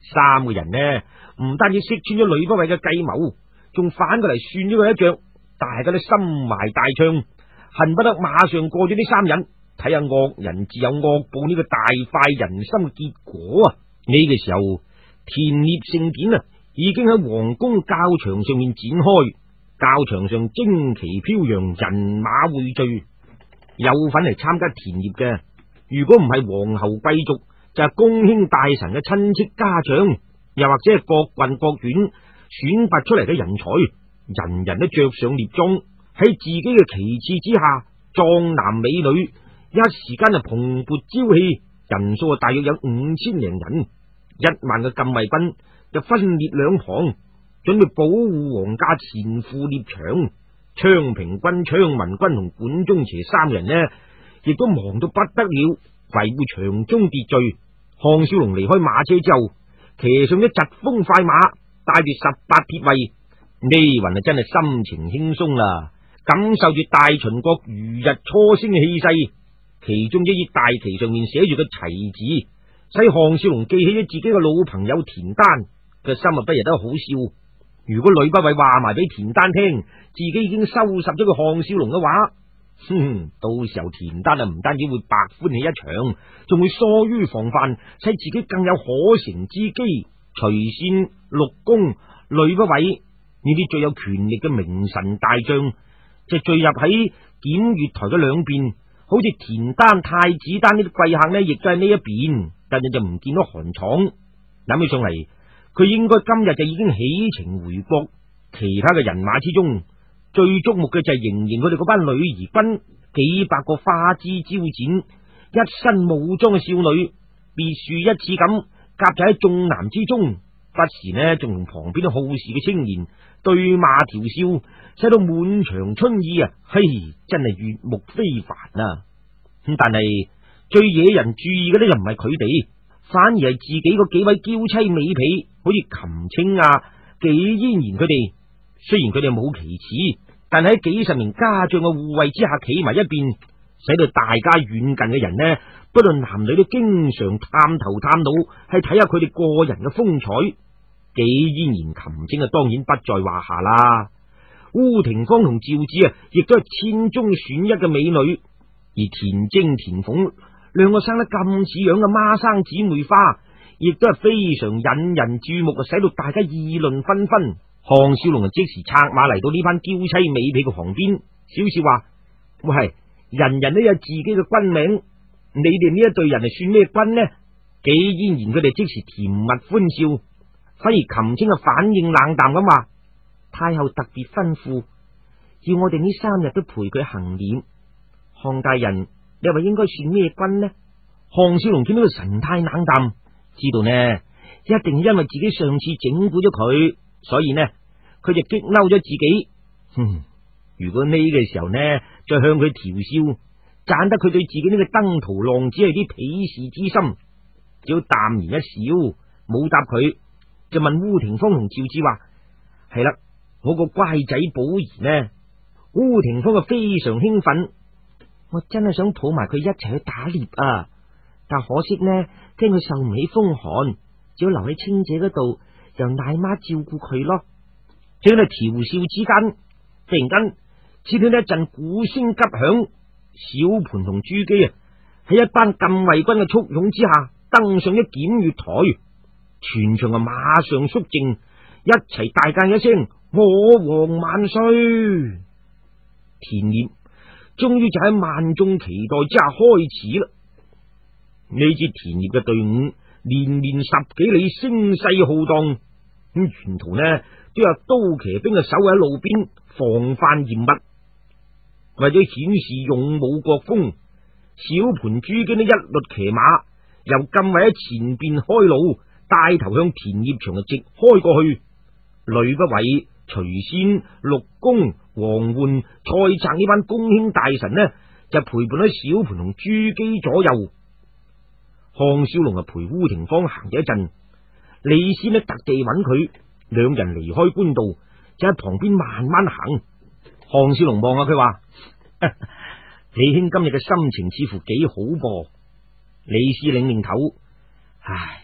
三個人呢，唔單止識穿咗呂不韋嘅計謀，仲反過嚟算咗佢一着，大家都心懷大暢，恨不得馬上過咗呢三人，睇下惡人自有惡報呢個大快人心嘅結果啊！呢個時候，田獵盛典啊，已經喺皇宮教場上面展開，教場上旌旗飄揚，人馬匯聚，有份嚟參加田獵嘅，如果唔係皇侯貴族，就係公卿大臣嘅親戚家長，又或者係各郡各縣選拔出嚟嘅人才，人人都着上獵裝，喺自己嘅旗幟之下，壯男美女一時間就蓬勃朝氣，人數大約有5000零人，1萬嘅禁衛軍就分列兩行，準備保護皇家前赴獵場。昌平君、昌文君同管中邪三人呢，亦都忙到不得了，維護場中秩序。項少龍離開馬車之後，騎上一疾風快馬，帶住18鐵衛，呢雲啊真係心情輕鬆啦，感受住大秦國如日初升嘅氣勢。其中一葉大旗上面寫住個齊字，使項少龍記起咗自己嘅老朋友田丹，個心啊不由得好笑。如果呂不韋話埋俾田丹聽，自己已經收拾咗個項少龍嘅話，到時候田丹啊唔單止會白歡喜一場，仲會疏於防範，使自己更有可乘之機。徐仙、陸公、呂不韋呢啲最有權力嘅名臣大將，就聚入喺檢閱台嘅兩邊，好似田丹、太子丹呢啲貴客呢，亦都喺呢一邊，但係就唔見到韓闖。諗起上嚟，佢應該今日就已經起程回國。其他嘅人馬之中，最矚目嘅就係仍然佢哋嗰班女兒軍，幾百個花枝招展、一身武裝嘅少女，別樹一幟咁夾在喺眾男之中，不時呢仲同旁邊啲好事嘅青年對罵調笑，使到滿場春意啊！嘿，真係悅目非凡啊！咁但係最惹人注意嘅呢，又唔係佢哋，反而係自己嗰幾位嬌妻美婢，好似秦青啊、紀嫣然佢哋。雖然佢哋冇旗幟，但係喺幾十名家將嘅護衛之下企埋一邊，使到大家遠近嘅人呢，不論男女都經常探頭探腦，係睇下佢哋個人嘅風采。紀嫣然、秦青啊，當然不在話下啦。烏廷芳同趙志啊，亦都係千中選一嘅美女，而田征、田鳳兩個生得咁似樣嘅孖生姊妹花，亦都係非常引人注目，使到大家議論紛紛。項少龍啊，即時策馬嚟到呢班嬌妻美婢嘅旁邊，小笑話：喂，人人都有自己嘅軍名，你哋呢一隊人係算咩軍呢？紀嫣然佢哋即時甜蜜歡笑，反而秦青啊反應冷淡咁話：太后特別吩咐，要我哋呢3日都陪佢行殮。項大人，你話應該算咩軍呢？項少龍見到佢神態冷淡，知道呢一定係因為自己上次整蠱咗佢。所以呢，佢就激嬲咗自己。如果呢個時候呢，再向佢調笑，賺得佢對自己呢個登徒浪子係啲鄙視之心，只要淡然一笑，冇答佢，就問烏廷芳同趙志話：係啦，我個乖仔寶兒呢？烏廷芳就非常興奮，我真係想抱埋佢一齊去打獵啊！但可惜呢，驚佢受唔起風寒，只要留喺青姐嗰度。由奶媽照顧佢咯。正喺調笑之間，突然間只聽到一陣鼓聲急響，小盤同朱姬啊喺一班禁衛軍嘅簇擁之下登上咗檢閱台，全場啊馬上肅靜，一齊大嗌一聲：我皇萬歲！田獵終於就喺萬眾期待之下開始啦。呢支田獵嘅隊伍連綿10幾里，聲勢浩蕩。咁沿途呢都有刀騎兵嘅守喺路邊防範嚴密，為咗顯示勇武國風，小盤珠璣呢一律騎馬，由禁衛喺前邊開路，帶頭向田獵場直開過去。呂不韋、徐仙、陸公、王煥、蔡澤呢班公卿大臣呢，就陪伴喺小盤同珠璣左右。項少龍陪烏廷芳行咗一陣，李仙呢特地揾佢，兩人離開官道，就喺旁邊慢慢行。項少龍望下佢話：李兄今日嘅心情似乎幾好噃。李司領頭，唉，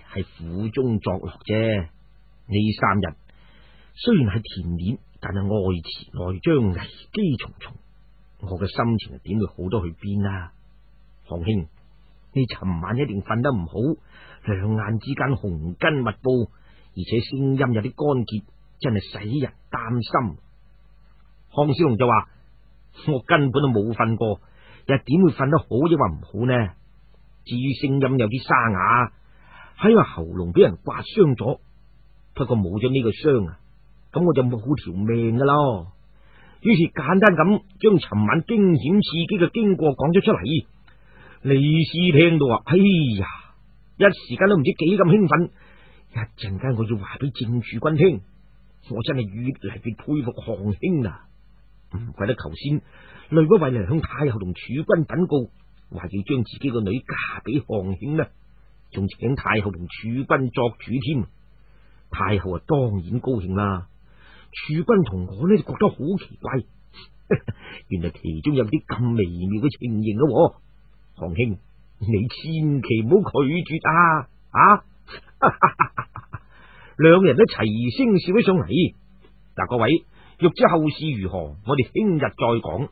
係苦中作樂啫。呢3日雖然係田練，但係外遲內將，危機重重，我嘅心情點會好得去邊啊？項兄，你尋晚一定瞓得唔好，兩眼之間紅筋密布，而且聲音有啲乾澀，真係使人擔心。項少龍就話：我根本都冇瞓過，又點會瞓得好抑或唔好呢？至於聲音有啲沙啞，喺個喉嚨俾人刮傷咗，不過冇咗呢個傷啊，咁我就冇條命噶咯。於是簡單咁將尋晚驚險刺激嘅經過講咗出嚟。李師聽到話：哎呀，一時間都唔知幾咁興奮，一陣間我要話俾正駐軍聽，我真係越嚟越佩服項兄啊！唔怪得頭先呂不韋嚟向太后同儲君稟告，話要將自己個女嫁俾項兄呢，仲請太後同儲君作主添。太後啊，當然高興啦。儲君同我呢，就覺得好奇怪，原來其中有啲咁微妙嘅情形咯。項兄，你千祈唔好拒絕啊！啊！兩人都齊聲笑咗上嚟。嗱，各位欲知後事如何，我哋聽日再講。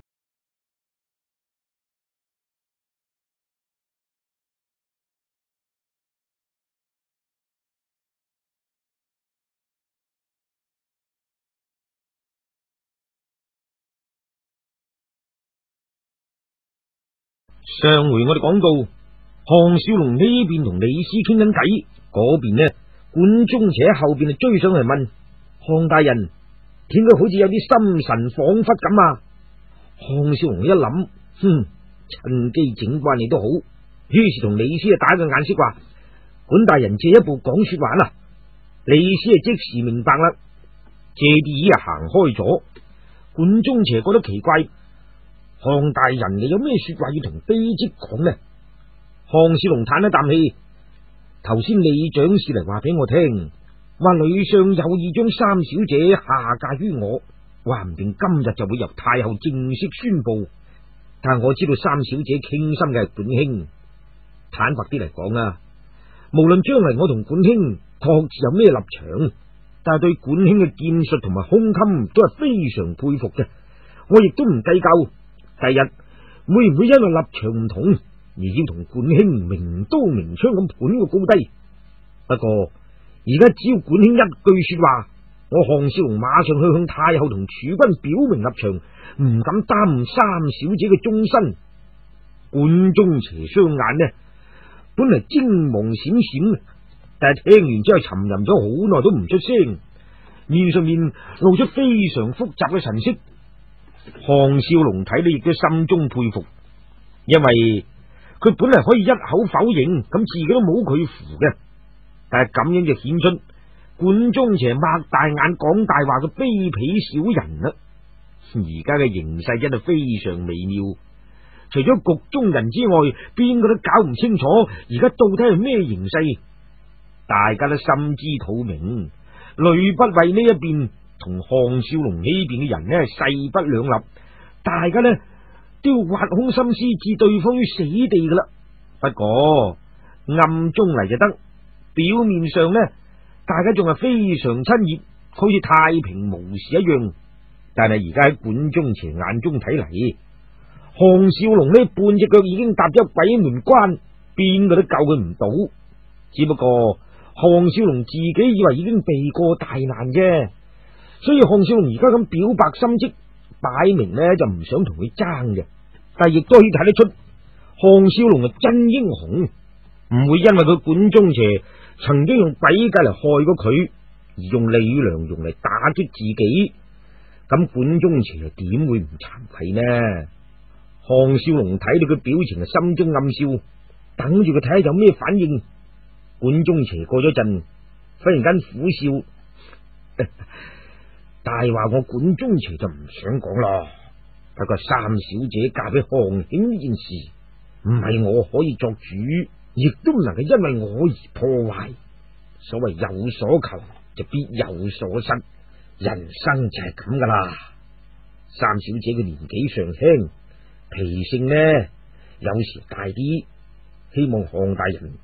上回我哋講到，項少龍呢邊同李斯傾緊偈，嗰邊呢管中且後邊就追上嚟問：項大人，點解好似有啲心神恍惚咁啊？項少龍一諗，趁機整關你都好，於是同李斯打個眼色話：管大人借一步講說話啦。李斯即時明白啦，借啲椅行開咗。管中邪覺得奇怪，項大人你有咩說話要同卑職講呢？項少龍嘆一啖氣，頭先李長士嚟話俾我聽，話呂相有意將三小姐下嫁於我，話唔定今日就會由太后正式宣布。但我知道三小姐傾心嘅係管兄，坦白啲嚟講啊，無論將來我同管兄各自有咩立場，但係對管兄嘅劍術同埋胸襟都係非常佩服嘅。我亦都唔計較第日會唔會因為立場唔同而要同管兄明刀明槍咁判個高低。不過而家只要管兄一句說話，我項少龍馬上去向太後同儲君表明立場，唔敢耽誤三小姐嘅終身。管中邪雙眼呢，本嚟精芒閃閃，但係聽完之後沉吟咗好耐都唔出聲，面上面露出非常複雜嘅神色。項少龍睇到亦都心中佩服，因為佢本嚟可以一口否認，咁自己都冇佢符嘅，但係咁樣就顯出管中邪擘大眼講大話嘅卑鄙小人啦。而家嘅形勢真係非常微妙，除咗局中人之外，邊個都搞唔清楚而家到底係咩形勢。大家都心知肚明，呂不韋呢一邊同項少龍呢邊嘅人呢係勢不兩立，大家呢都要挖空心思置對方於死地噶啦。不過暗中嚟就得，表面上呢大家仲係非常親熱，好似太平無事一樣。但係而家喺管中邪眼中睇嚟，項少龍呢半隻腳已經踏咗鬼門關，邊個都救佢唔到。只不過項少龍自己以為已經避過大難啫，所以項少龍而家咁表白心迹，擺明呢就唔想同佢爭嘅。但係亦都可以睇得出，項少龍係真英雄，唔會因為佢管中邪曾經用詭計嚟害過佢，而用李良容嚟打擊自己。咁管中邪又點會唔慚愧呢？項少龍睇到佢表情，心中暗笑，等住佢睇下有咩反應。管中邪過咗陣，忽然間苦笑，大話我管中邪就唔想講咯。不過三小姐嫁俾項兄呢件事，唔係我可以作主，亦都唔能夠因為我而破壞。所謂有所求就必有所失，人生就係咁噶啦。三小姐嘅年紀尚輕，脾性呢有時大啲，希望項大人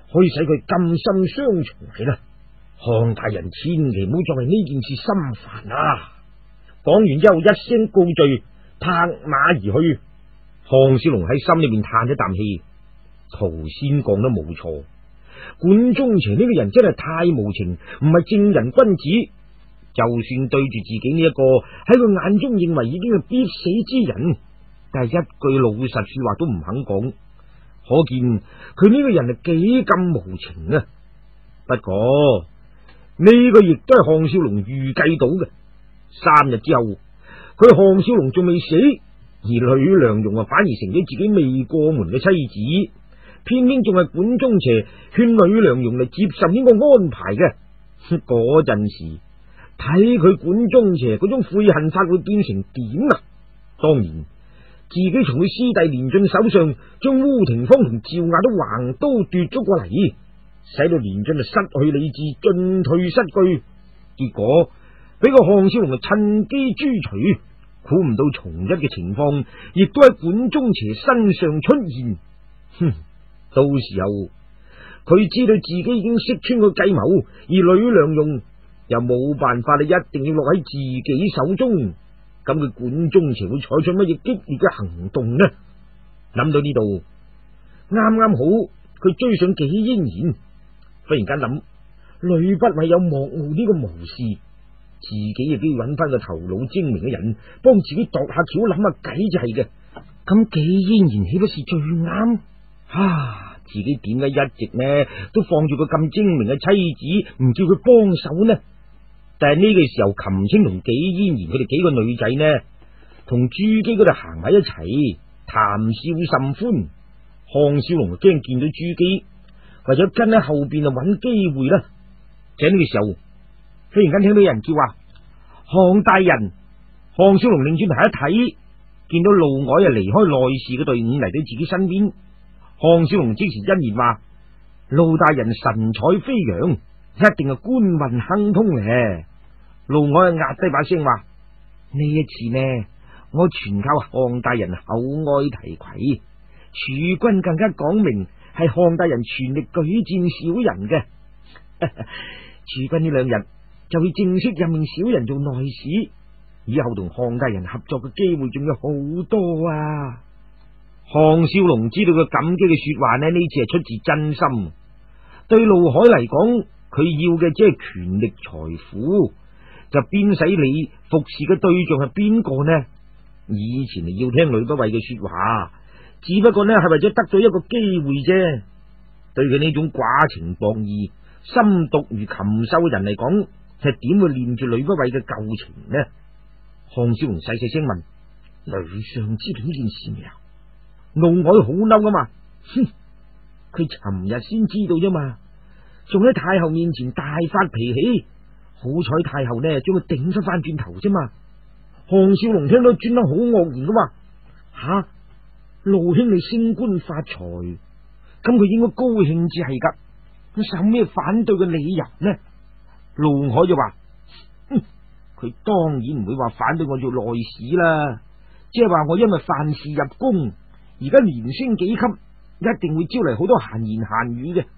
可以使佢甘心相從係啦。項大人千祈唔好再為呢件事心煩啊！講完之後，一聲告罪，拍馬而去。項少龍喺心裏面嘆咗啖氣，陶仙講得冇錯，管中邪呢個人真係太無情，唔係正人君子。就算對住自己呢一個喺佢眼中認為已經係必死之人，但係一句老實說話都唔肯講，可見佢呢個人係幾咁無情啊！不過呢個亦都係項少龍預計到嘅。3日之後，佢項少龍仲未死，而呂良容反而成咗自己未過門嘅妻子，偏偏仲係管中邪勸呂良容嚟接受呢個安排嘅。嗰陣時睇佢管中邪嗰種悔恨法會變成點啊！當然，自己從佢師弟連晉手上將烏廷芳同趙雅都橫刀奪咗過嚟，使到連晉就失去理智，進退失據。結果俾個項少龍趁機誅除，估唔到重一嘅情況亦都喺管中邪身上出現。到時候佢知道自己已經識穿個計謀，而呂良容又冇辦法，你一定要落喺自己手中。咁佢管中邪會採取乜嘢激烈嘅行動呢？諗到呢度，啱啱好佢追上紀嫣然，忽然間諗呂不韋有莫傲呢個謀士，自己亦都要揾翻個頭腦精明嘅人幫自己度下橋，諗下計就係嘅。咁紀嫣然豈不是最啱？自己點解一直呢都放住個咁精明嘅妻子，唔叫佢幫手呢？但係呢個時候，琴清同紀嫣然佢哋幾個女仔呢，同朱姬嗰度行埋一齊，談笑甚歡。項少龍驚見到朱姬，為咗跟喺後邊就揾機會啦。就喺呢個時候，忽然間聽到有人叫話：項大人！項少龍擰轉頭一睇，見到陸藹離開內侍嘅隊伍嚟到自己身邊。項少龍即時欣然話：陸大人神采飛揚，一定係官運亨通咧。陸藹壓低把聲話：呢一次呢，我全靠項大人厚愛提攜，儲君更加講明係項大人全力舉薦小人嘅。儲君呢2日就會正式任命小人做內侍，以後同項大人合作嘅機會仲有好多啊！項少龍知道佢感激嘅說話呢次係出自真心。對陸海嚟講，佢要嘅只係權力財富，就邊使你服侍嘅對象係邊個呢？以前係要聽呂不韋嘅說話，只不過呢係為咗得到一個機會啫。對佢呢種寡情薄義、心毒如禽獸嘅人嚟講，係點會念住呂不韋嘅舊情呢？項少龍細細聲問：呂相知道呢件事未啊？陸藹好嬲噶嘛，佢尋日先知道啫嘛，仲喺太后面前大發脾氣，好彩太后呢將佢頂咗翻轉頭啫嘛。項少龍聽到轉得好愕然噶嘛，陸兄你升官發財，咁佢應該高興至係噶，咁有咩反對嘅理由呢？陸藹就話：佢當然唔會話反對我做內侍啦，即係話我因為犯事入宮，而家連升幾級，一定會招嚟好多閒言閒語嘅。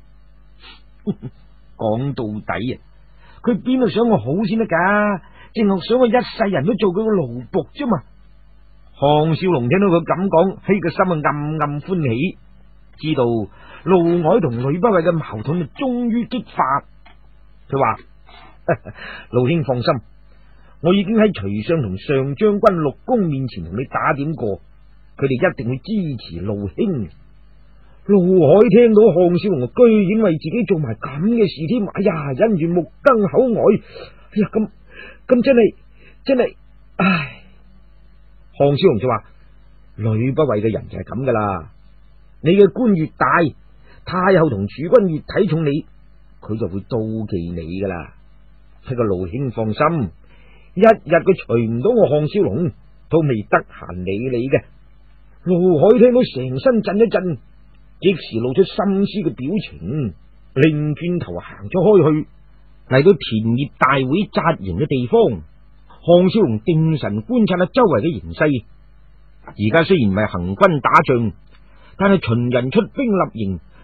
講到底啊，佢邊度想我好先得噶？淨係想我一世人都做佢個奴僕啫嘛。項少龍聽到佢咁講，喺個心啊暗暗歡喜，知道陸藹同呂不韋嘅矛盾終於激化。佢話：陸兄放心，我已經喺徐相同上將軍陸公面前同你打點過，佢哋一定會支持陸兄。陸海聽到項少龍居然為自己做埋咁嘅事添，哎呀，忍住目瞪口呆。哎呀，咁真係，唉！項少龍就話：呂不韋嘅人就係咁噶啦，你嘅官越大，太后同儲君越睇重你，佢就會妒忌你噶啦。不過陸兄放心，一日佢除唔到我項少龍，都未得閒理你嘅。陸海聽到成身震一震，即時露出心思嘅表情，擰轉頭行咗開去，嚟到田獵大會紮營嘅地方。項少龍定神觀察下周圍嘅形勢，而家雖然唔係行軍打仗，但係秦人出兵立營，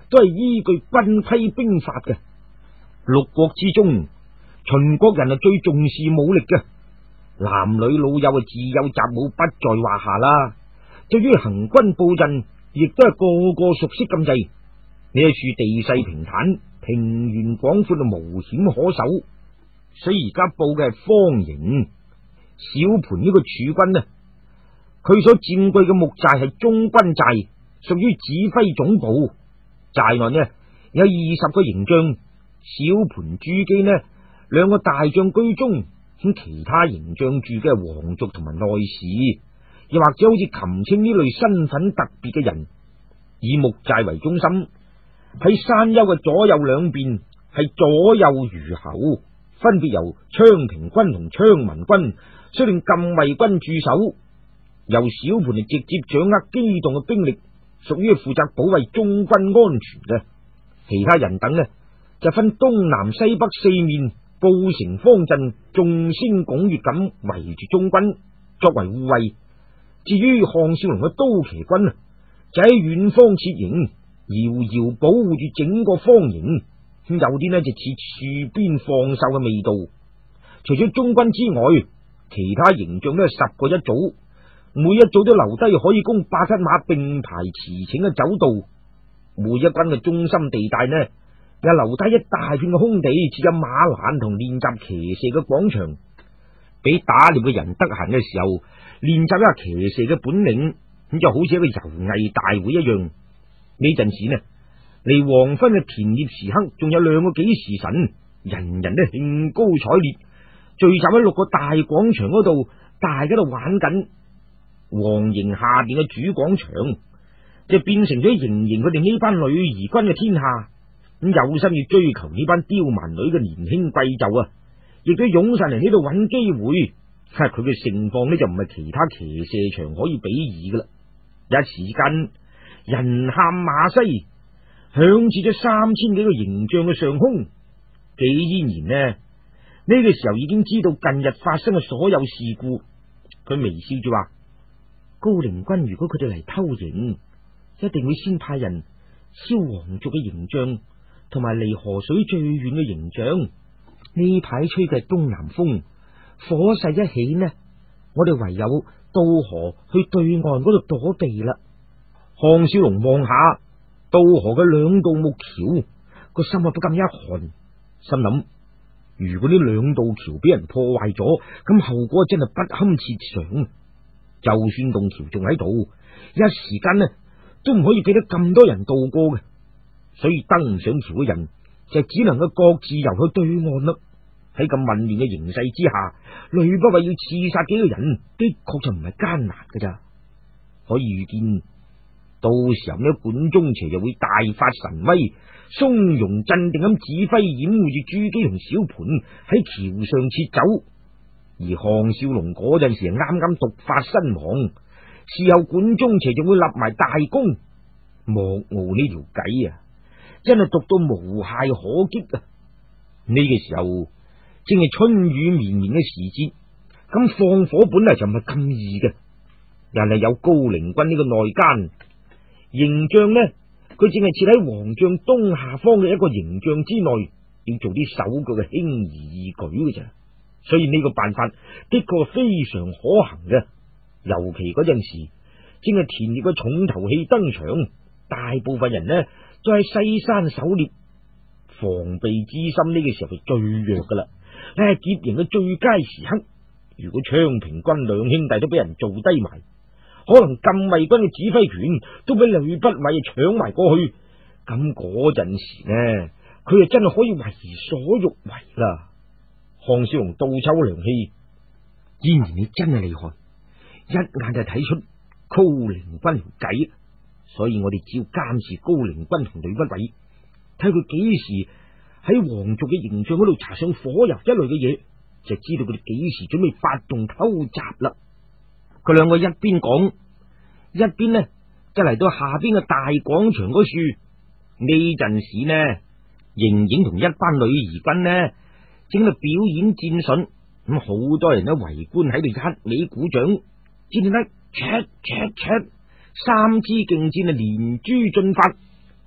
都係依據軍規兵法嘅。六國之中，秦國人係最重視武力嘅，男女老幼自幼習武不在話下啦。對於行軍布陣，亦都係個個熟悉咁滯。呢一處地勢平坦，平原廣闊，無險可守，所以而家布嘅係方形。小盤呢個儲軍呢，佢所佔據嘅木寨係中軍寨，屬於指揮總部。寨內呢有20個營將，小盤駐機呢2個大將居中，咁其他營將住嘅係皇族同埋內侍，又或者好似禽青呢類身份特別嘅人。以木寨為中心，喺山丘嘅左右兩邊係左右虞侯，分別由昌平軍同昌文軍率領禁衛軍駐守。由小盤直接掌握機動嘅兵力，屬於負責保衛中軍安全嘅。其他人等呢就分東南西北四面布成方陣，眾星拱月咁圍住中軍作為護衛。至於項少龍嘅刀騎軍就喺遠方設營，遙遙保護住整個方營。有啲呢就似戍邊放哨嘅味道。除咗中軍之外，其他營將都係10個一組，每一組都留低可以供8匹馬並排馳騁嘅走道。每一軍嘅中心地帶呢，又留低一大片嘅空地，設有馬欄同練習騎射嘅廣場，俾打獵嘅人得閒嘅時候練習一下騎射嘅本領，咁就好似一個遊藝大會一樣。呢陣時呢，離黃昏嘅田獵時刻仲有2個幾時辰，人人都興高采烈，聚集喺6個大廣場嗰度，大家都玩緊。黃營下邊嘅主廣場就變成咗營佢哋呢班女兒軍嘅天下。咁有心要追求呢班刁蠻女嘅年輕貴胄啊，亦都湧上嚟呢度揾機會。佢嘅盛況呢就唔係其他騎射場可以比擬噶啦。一時間人喊馬嘶，響徹咗3000幾個營帳嘅上空。紀嫣然呢個時候已經知道近日發生嘅所有事故，佢微笑住話：高陵軍如果佢哋嚟偷營，一定會先派人燒皇族嘅營帳，同埋離河水最遠嘅營帳。呢排吹嘅係東南風，火勢一起呢，我哋唯有渡河去對岸嗰度躲避啦。項少龍望下渡河嘅2道木橋，個心不禁一寒，心諗如果呢2道橋俾人破壞咗，咁後果真係不堪設想。就算棟橋仲喺度，一時間呢都唔可以俾得咁多人渡過嘅，所以登唔上橋嘅人就只能夠各自游去對岸啦。喺咁混亂嘅形勢之下，呂不韋要刺殺幾個人，的確就唔係艱難㗎咋。可以預見，到時候呢，管中邪就會大發神威，從容鎮定咁指揮掩護住朱姬同小盤喺橋上撤走。而項少龍嗰陣時啱啱毒發身亡，事後管中邪就會立埋大功。莫敖呢條計啊，真係毒到無懈可擊啊！呢個時候正係春雨綿綿嘅時節，咁放火本嚟就唔係咁易嘅。但係有高陵軍呢個內奸營帳呢，佢淨係設喺皇帳東下方嘅一個營帳之內，要做啲手腳嘅輕而易舉嘅咋。所以呢個辦法的確非常可行嘅。尤其嗰陣時正係田獵嘅重頭戲登場，大部分人呢都喺西山狩獵，防備之心呢個時候係最弱噶啦。你係劫營嘅最佳時刻，如果昌平軍2兄弟都俾人做低埋，可能禁衛軍嘅指揮權都俾呂不韋搶埋過去，咁嗰陣時呢，佢就真係可以為所欲為啦。項少龍倒抽涼氣，嫣然你真係厲害，一眼就睇出高陵軍條計，所以我哋只要監視高陵軍同呂不韋，睇佢幾時喺皇族嘅營帳嗰度搽上火油一類嘅嘢，就知道佢哋幾時準備發動偷襲啦。佢2個一邊講，一邊呢就嚟到下邊嘅大廣場嗰處。呢陣時呢，盈盈同一班女兒軍呢正喺度表演戰術，咁好多人都圍觀喺度一味鼓掌，只見得灼灼灼，3支勁箭連珠進發，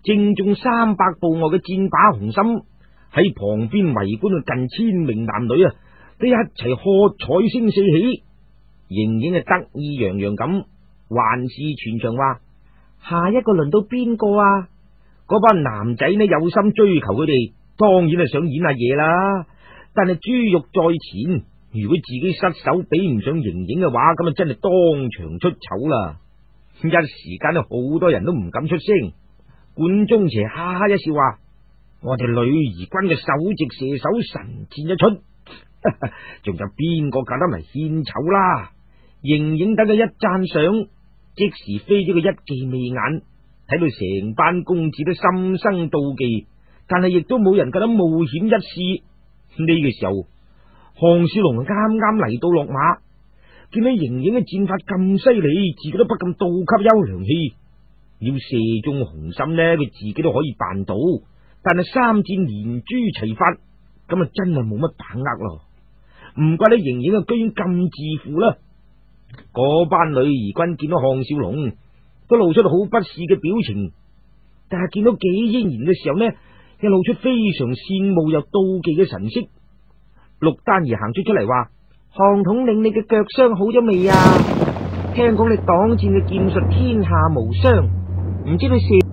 正中300步外嘅箭靶紅心，喺旁邊圍觀嘅近1000名男女啊，都一齊喝彩聲四起。盈盈係得意洋洋咁，環視全場話：下一個輪到邊個啊？嗰班男仔呢有心追求佢哋，當然係想演下嘢啦。但係珠玉在前，如果自己失手比唔上盈盈嘅話，咁啊真係當場出醜啦。一時間呢，好多人都唔敢出聲。管中邪哈哈一笑話：我哋女兒軍嘅首席射手神箭一出，仲有邊個敢得嚟獻醜啦？盈盈等佢一讚賞，即時飛咗個一記媚眼，睇到成班公子都心生妒忌，但係亦都冇人夠膽冒險一試。呢個時候，項少龍啱啱嚟到落馬，見到盈盈嘅箭法咁犀利，自己都不禁倒吸一口涼氣。要射中紅心呢，佢自己都可以辦到，但係3箭連珠齊發，咁啊真係冇乜把握咯。唔怪得盈盈啊，居然咁自負啦！嗰班女兒軍見到項少龍，都露出好不屑嘅表情，但係見到紀嫣然嘅時候呢，又露出非常羨慕又妒忌嘅神色。陸丹兒行出嚟話：項統領，你嘅腳傷好咗未啊？聽講你擋箭嘅劍術天下無雙，唔知你射